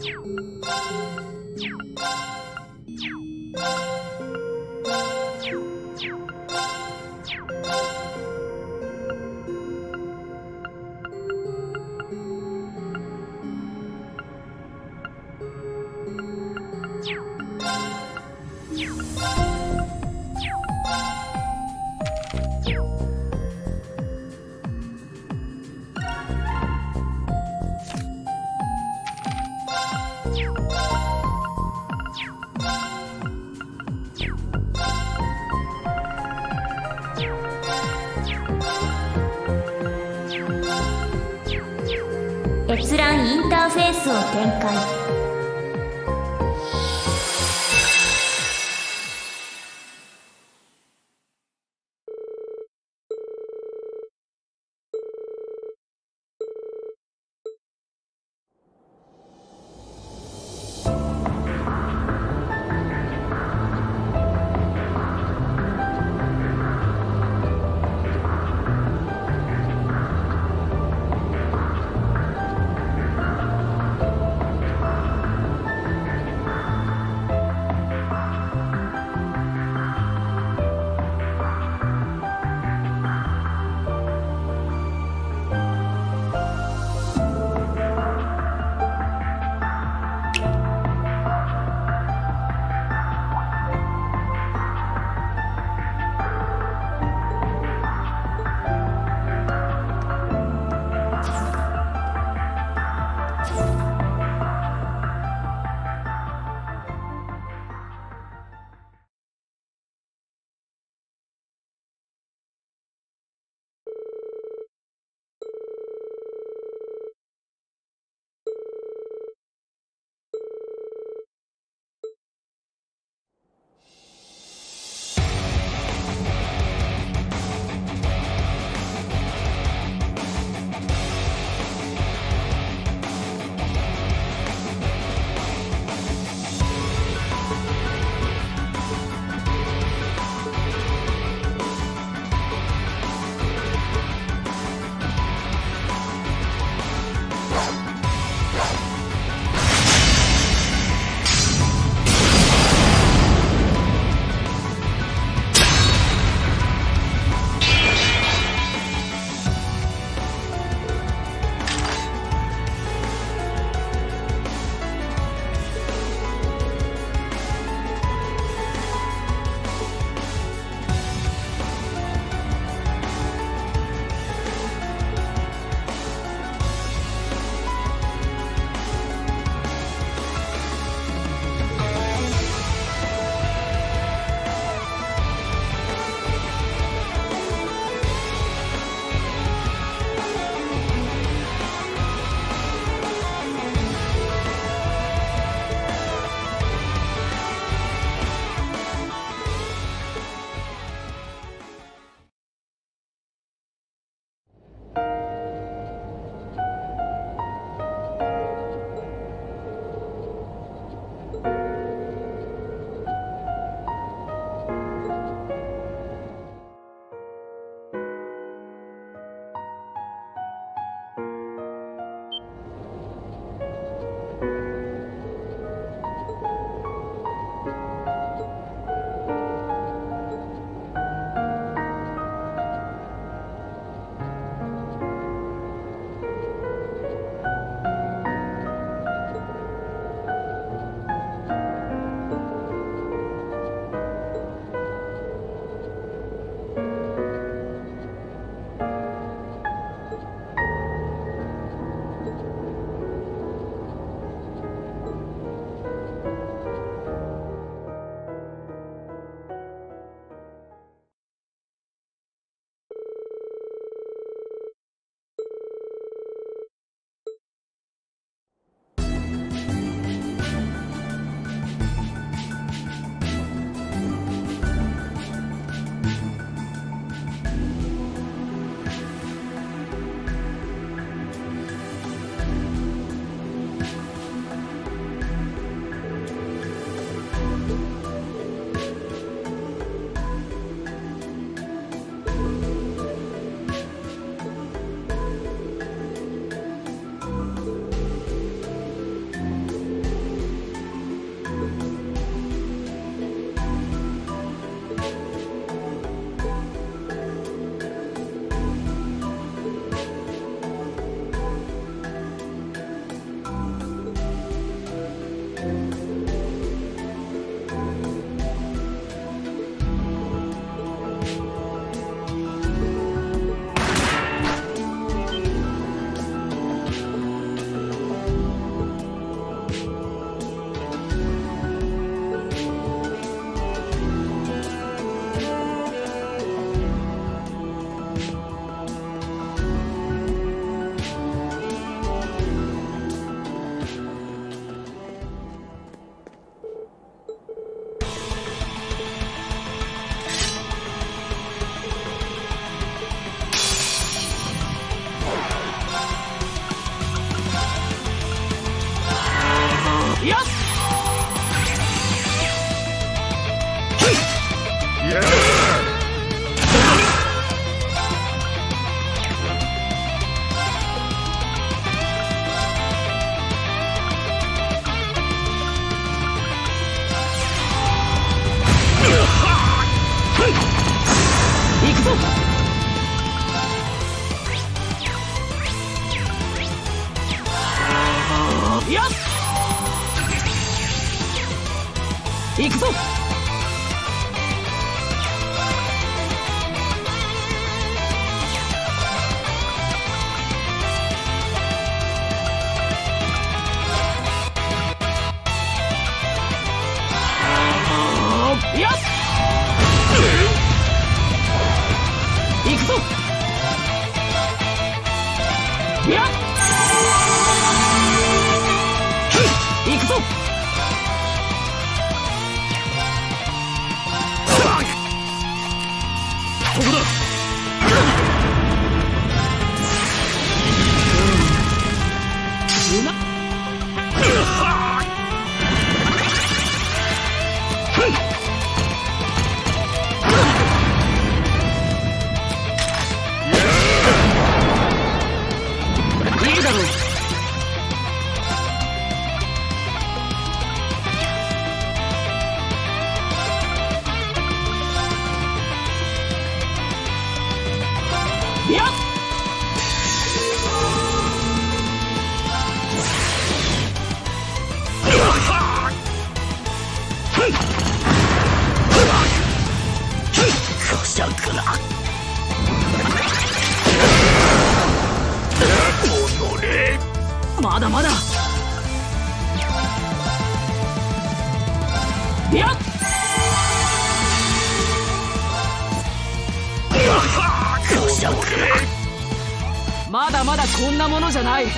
Speaker 8: 閲覧インターフェースを展開。
Speaker 2: やっ行くぞ。やっ行くぞ。やっ行くぞ。やっ行くぞ。ここだ。いいだろう。やっこしゃくらまだまだ。やっこしゃくらまだまだこんなものじゃない。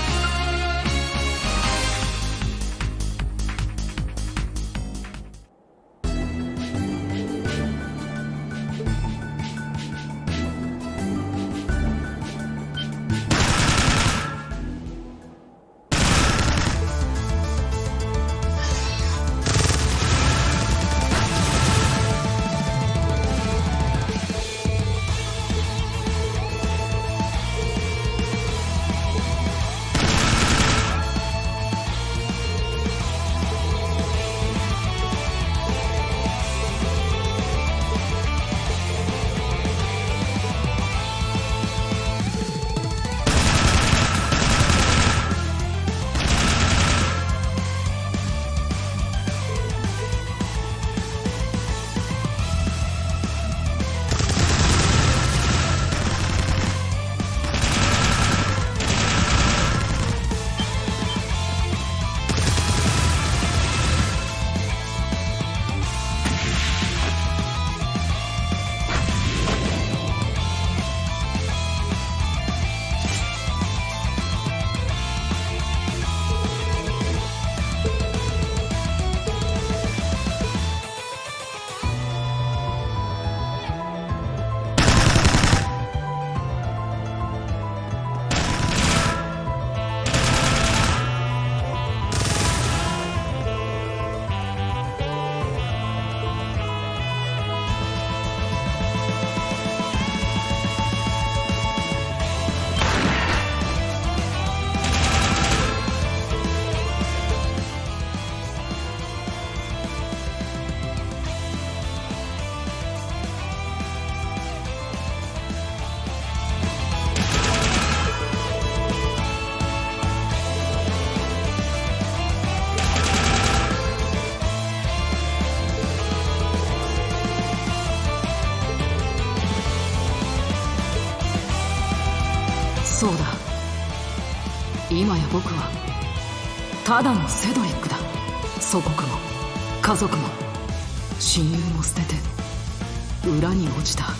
Speaker 2: そうだ、今や僕はただのセドリックだ。祖国も家族も親友も捨てて裏に落ちた。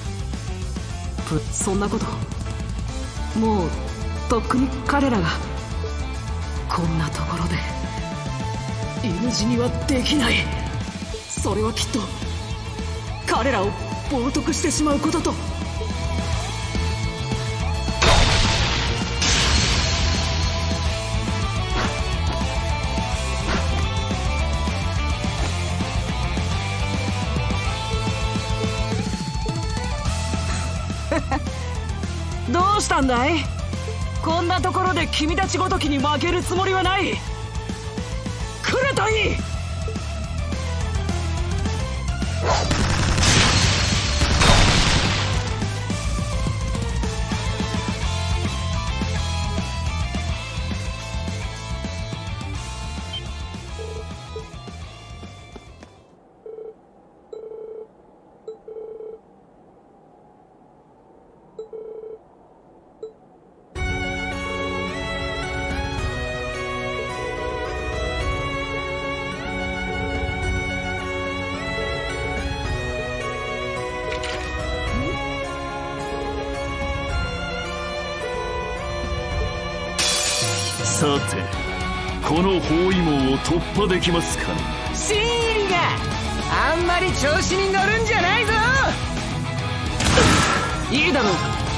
Speaker 2: そんなこともうとっくに彼らがこんなところで犬死にはできない。それはきっと彼らを冒涜してしまうことと。
Speaker 9: なんだい？こんなところで君たちごときに負けるつもりはない。来るといい。
Speaker 10: さて、この包囲網を突破できますか？
Speaker 11: 新入りがあんまり調子に乗るんじゃないぞ。
Speaker 9: いいだろう。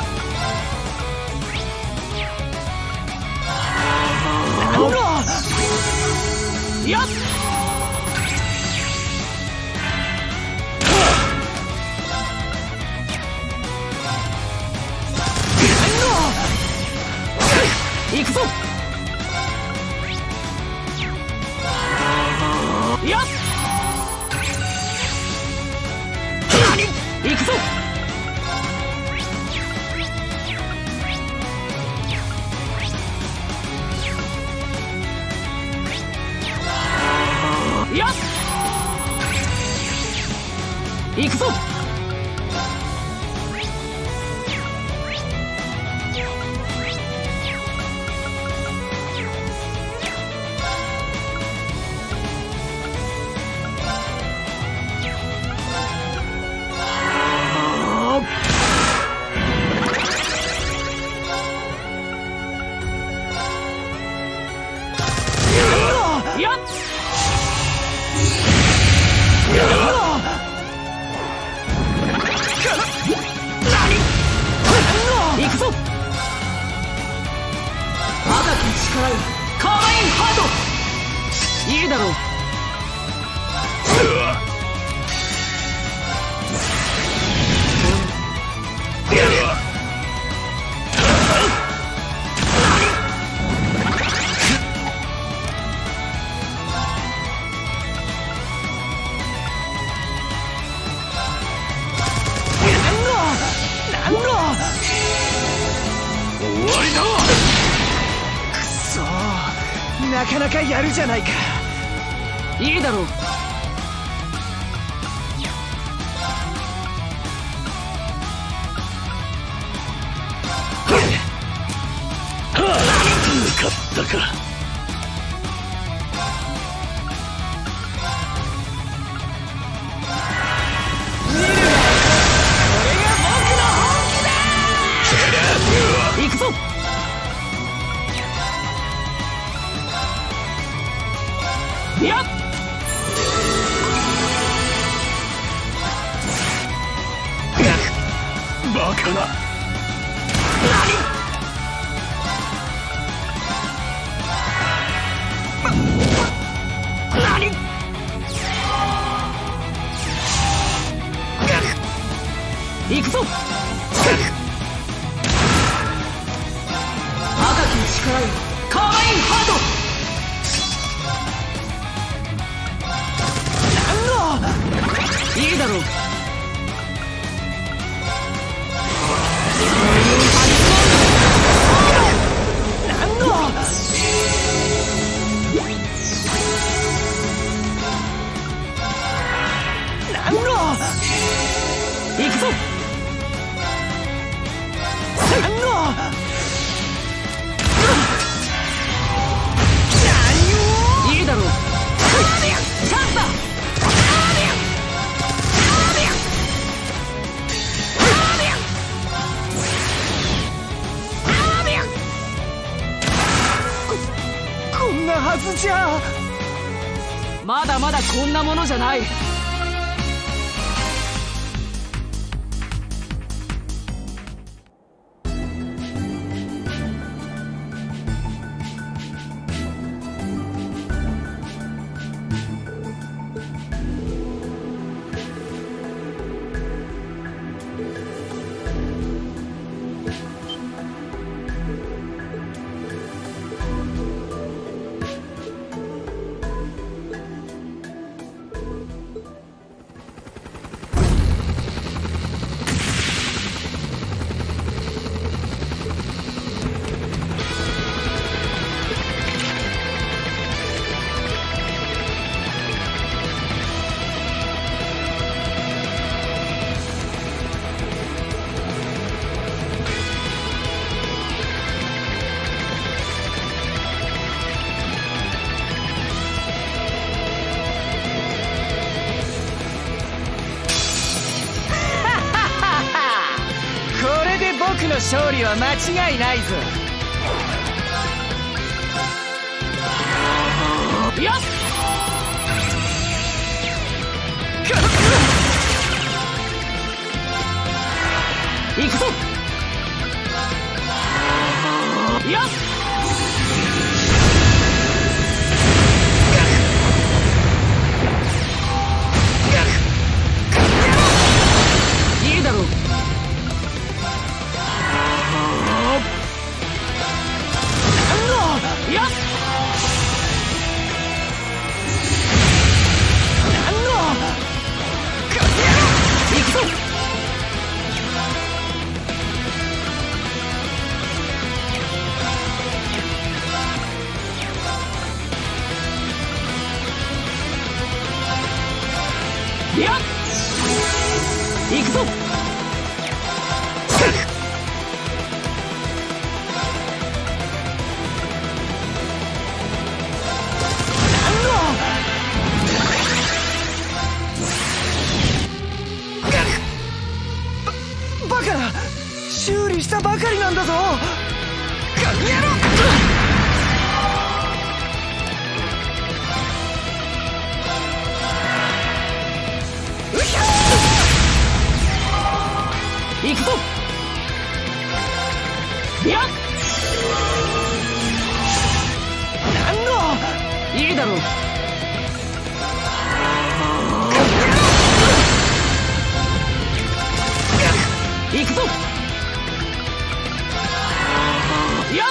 Speaker 9: やっ行くぞ。やっ行くぞ。やっ行くぞ。いいだろう。
Speaker 11: なかなかやるじゃないか。
Speaker 9: いいだろう。
Speaker 10: 向かったか。
Speaker 9: 行くぞ。やっ
Speaker 10: バカな。
Speaker 9: 行くぞ。赤き力よ、カーバインハート。いいだろう。
Speaker 11: なんのなんの
Speaker 9: 行くぞ。
Speaker 11: なんの
Speaker 9: いいだろう。チャンスだ。
Speaker 11: こんなはずじゃ。
Speaker 9: まだまだこんなものじゃない。
Speaker 11: の勝利は間違いないぞ。よっ行くぞ。よっいいだろう。よっ行くぞ。いや行くぞ。バカな、修理したばかりなんだぞ。カニ野郎。行くぞ。やっなんのいいだろう。行くぞ。やっ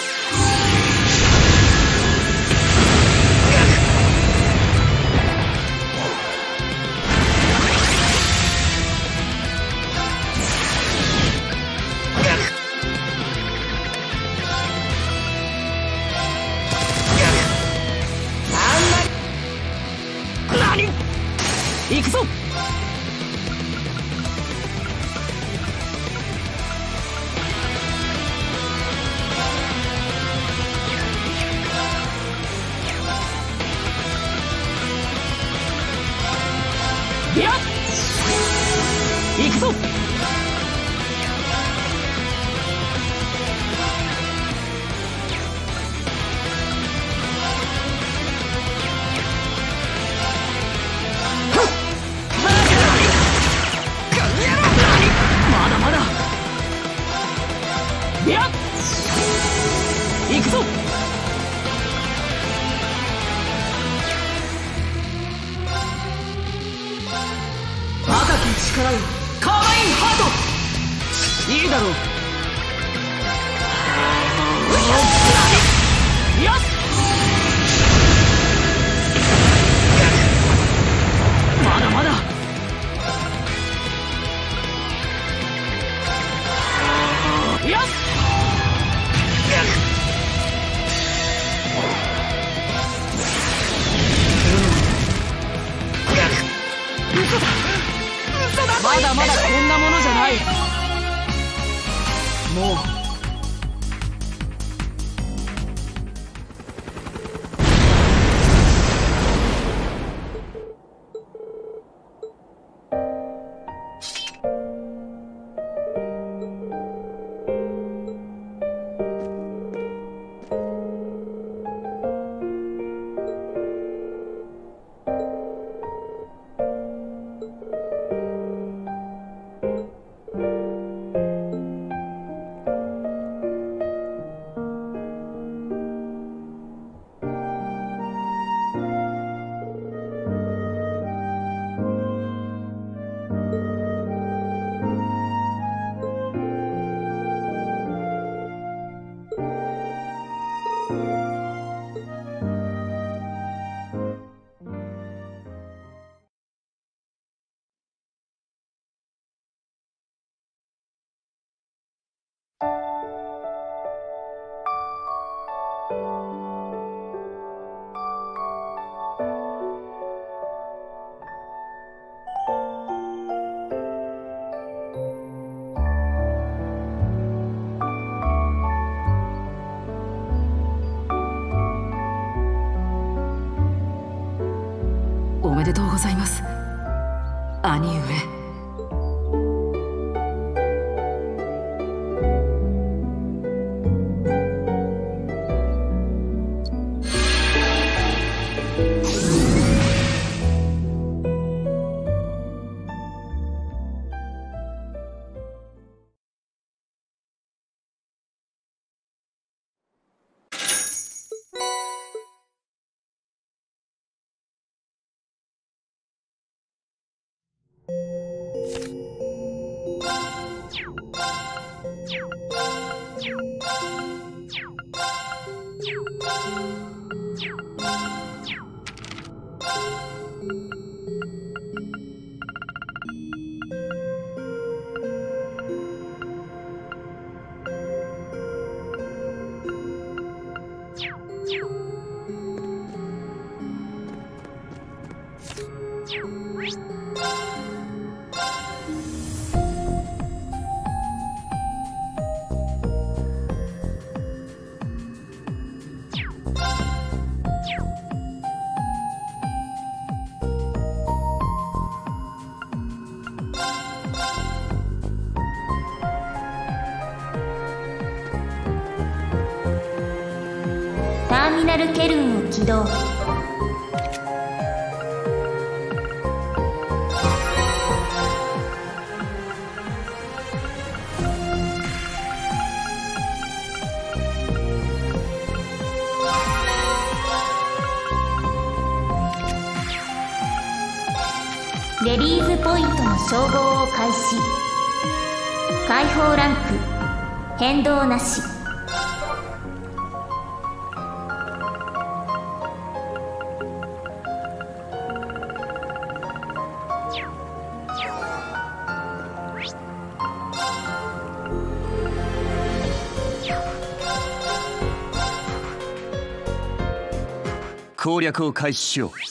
Speaker 11: 行くぞ。やっ行くぞ。やっ行くぞ。赤き力よ、カーバインハート。いいだろう。やっまだまだ。やっまだまだこんなものじゃない。もうおめでとうございます、兄上。
Speaker 8: ターミナルケルンを起動。レディーズポイントの照合を開始。解放ランク変動なし。
Speaker 10: 攻略を開始しよう。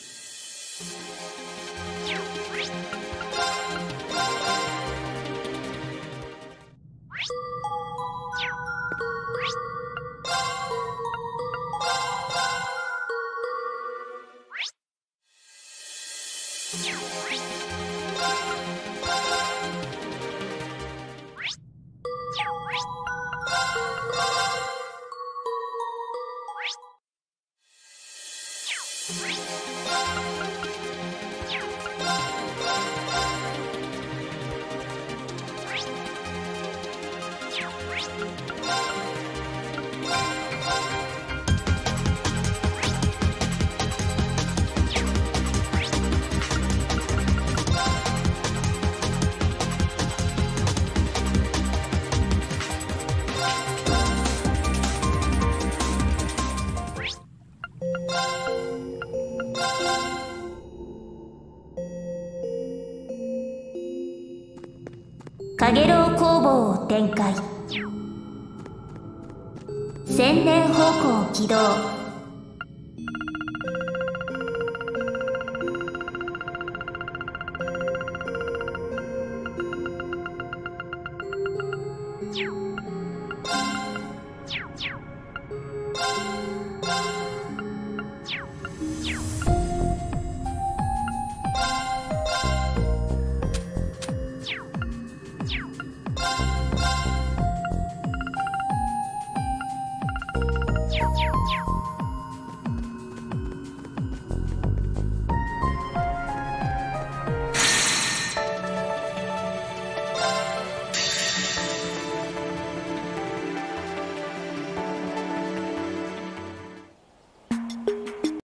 Speaker 8: カゲロウ工房を展開。千年方向起動。